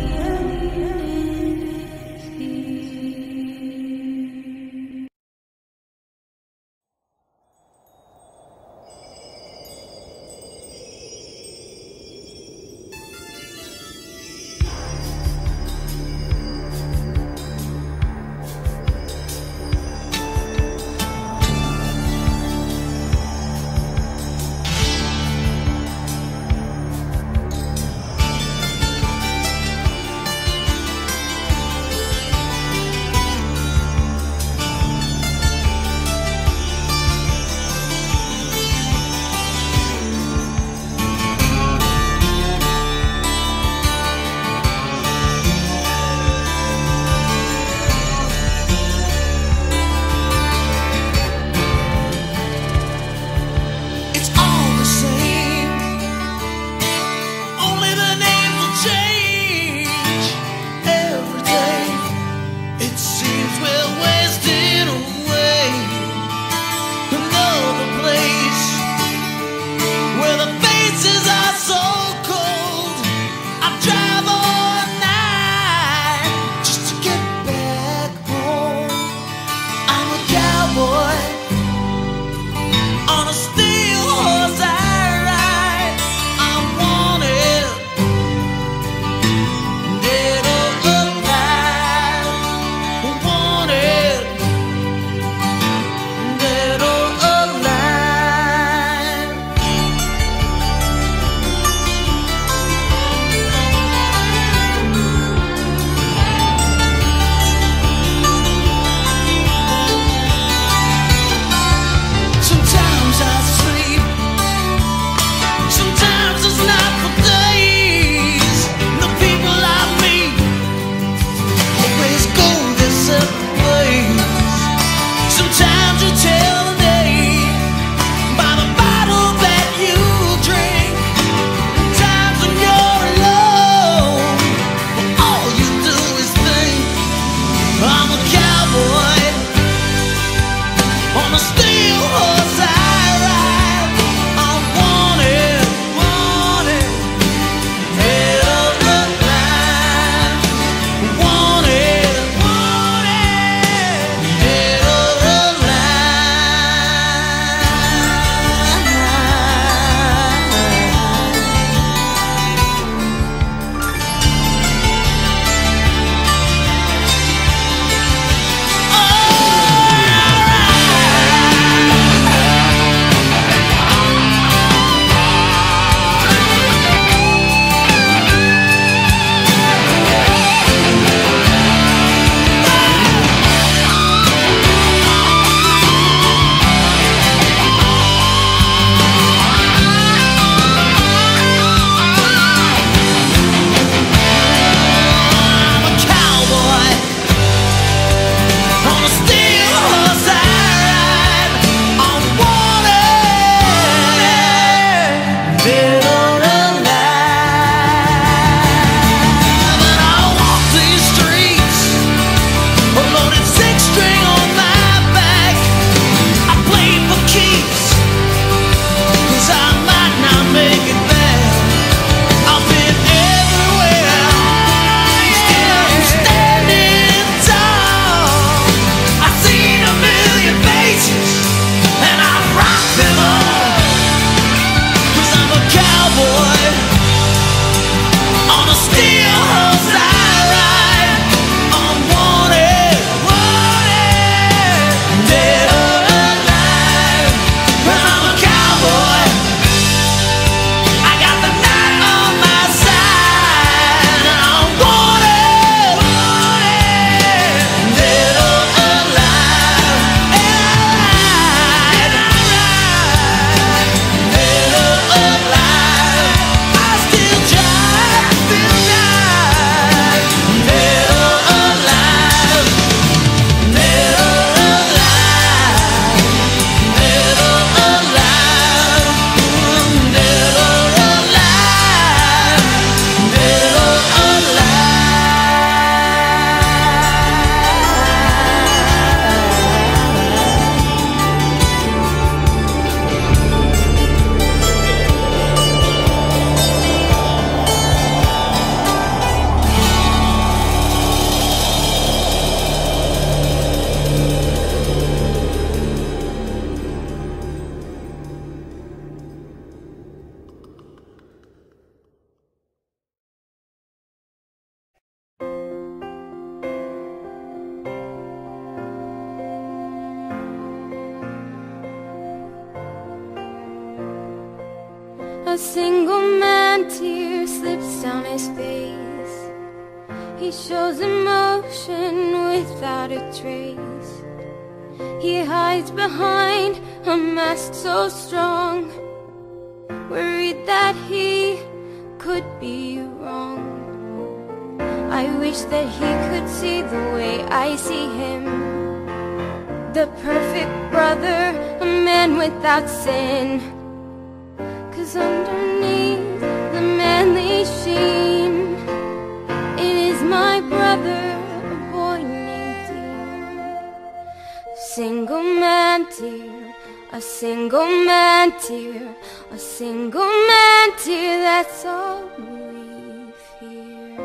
A single man tear slips down his face. He shows emotion without a trace. He hides behind a mask so strong, worried that he could be wrong. I wish that he could see the way I see him, the perfect brother, a man without sin. 'Cause underneath the manly sheen, it is my brother, a boy named Dean. A single man tear, a single man tear, a single man tear, that's all we fear.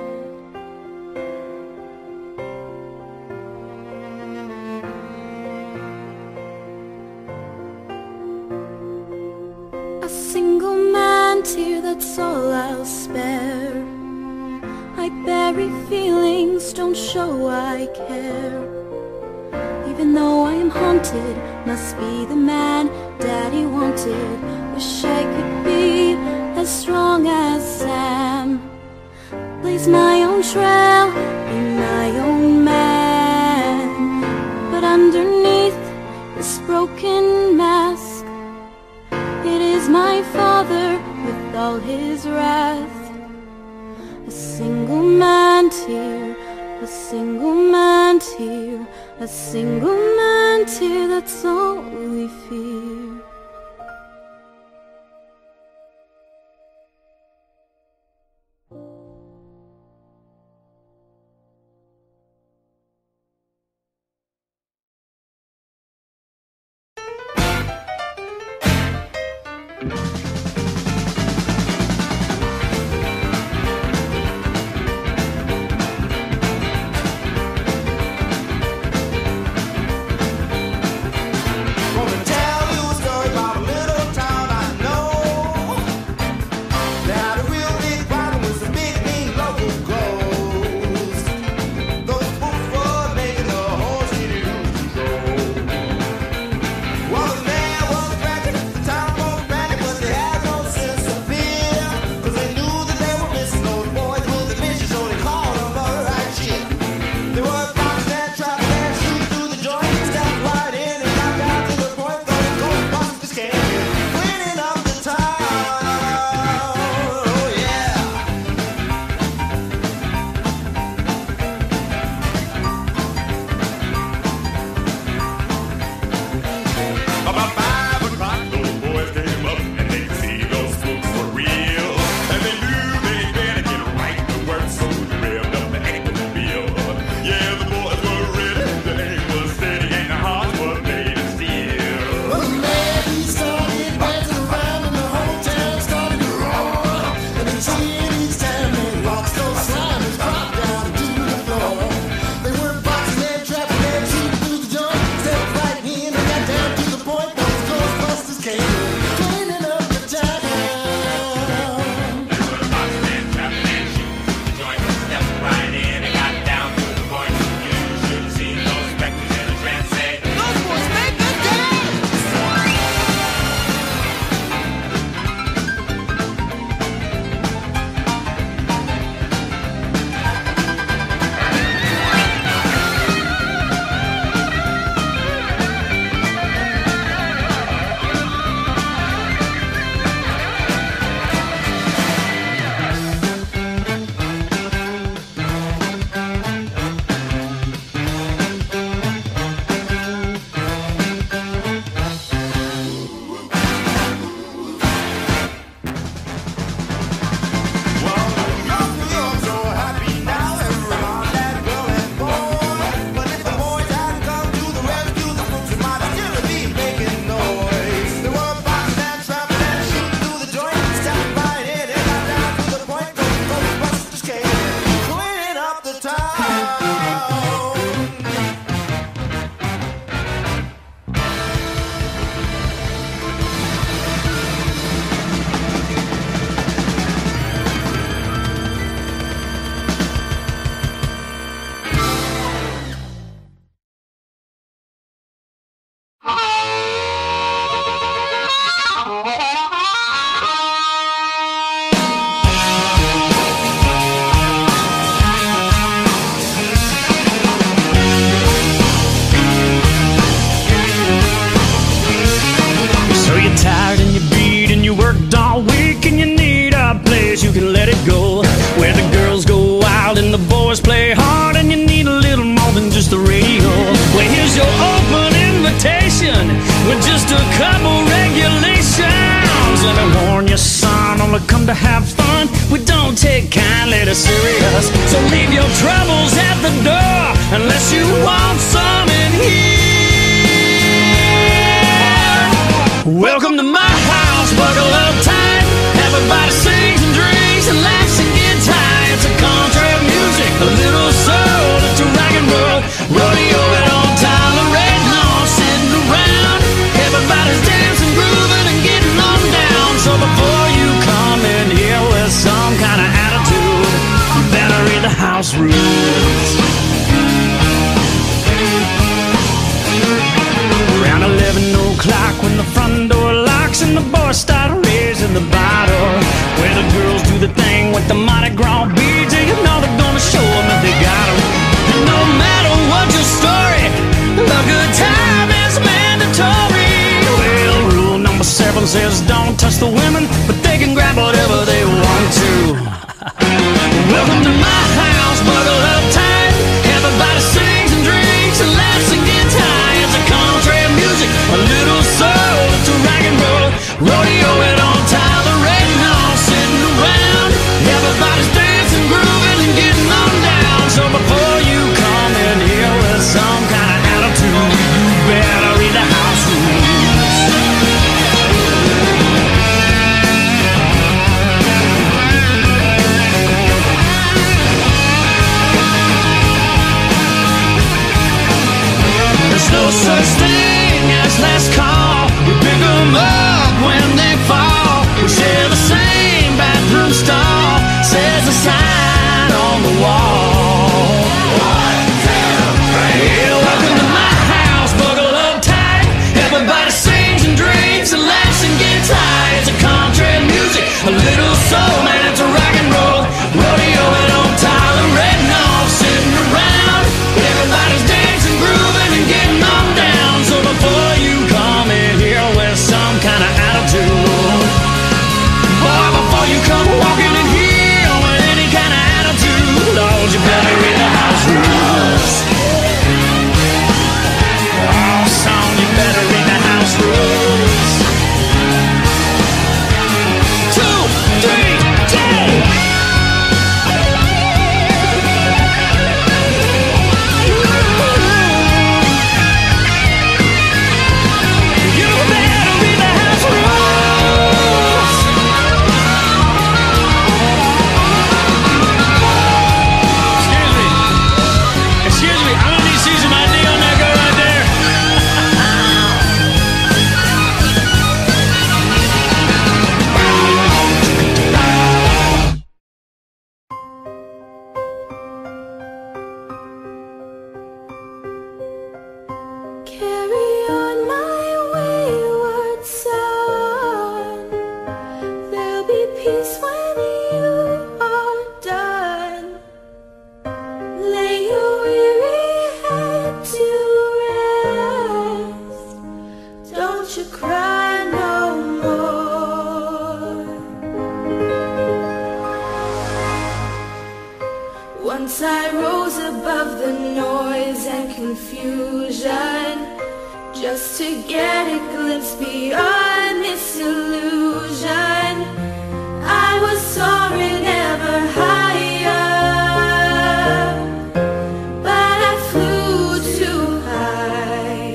A single man tear, that's all I'll spare. I bury feelings, don't show I care. Even though I am haunted, must be the man Daddy wanted. Wish I could be as strong as Sam, blaze my own trail, be my own man. But underneath this broken mask, it is my father with all his wrath. A single man tear, a single man tear, a single man tear, that's all we fear. Gonna tell you a story. but come to have fun. We don't take kindly to serious, so leave your troubles at the door unless you want some in here. Welcome to my house, buckle up tight. Everybody sings and drinks and laughs and gets high. It's a country music, a little soul, it's a rock and roll rodeo and on time, the red horse sitting around. Everybody's dancing, grooving and getting on down. So before you come in here with some kind of attitude, you better read the house rules. Around eleven o'clock when the front door locks and the boys start raising the bottle, where the girls do the thing with the Mardi Gras beads, and you know they're gonna show them if they got them. And no matter what your story, a good time is mandatory. Well, rule number seven says don't touch the women, but they can grab whatever they want to. Welcome to my house, buckle up tight. Everybody sings and drinks and laughs and gets high. It's a country music, a little soul, it's a rock and roll rodeo and on time, the red horse sitting around. Everybody's dancing, grooving and getting on down. So before you come in here with some kind of attitude, you better read the house rules. There's no such thing as last call. We pick them up when they fall. We share the same bathroom stall, says the sign on the wall. One, two, three. Yeah, welcome to my house, buckle up tight. Everybody sings and drinks and laughs and gets high. It's a country music, a little soul, man, it's a rock and roll rodeo and on time, the red nose sitting around. Everybody's dancing, grooving and getting on down. So before you come in here with some kind of attitude, boy, before you come walking in here with any kind of attitude, Lord, you better read the house rules. Oh, son, you better read the house rules. Two, three, two. You better read the house rules. Excuse me. Excuse me. I'm gonna need to see some I D on that girl right there. Carry on, my wayward son. There'll be peace when you are done. Lay your weary head to rest. Don't you cry no more. Once I rose above the noise and confusion, just to get a glimpse beyond this illusion. I was soaring ever higher, but I flew too high,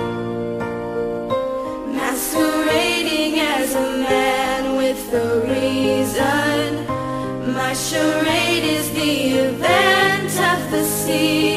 masquerading as a man with a reason. My charade is the event of the season.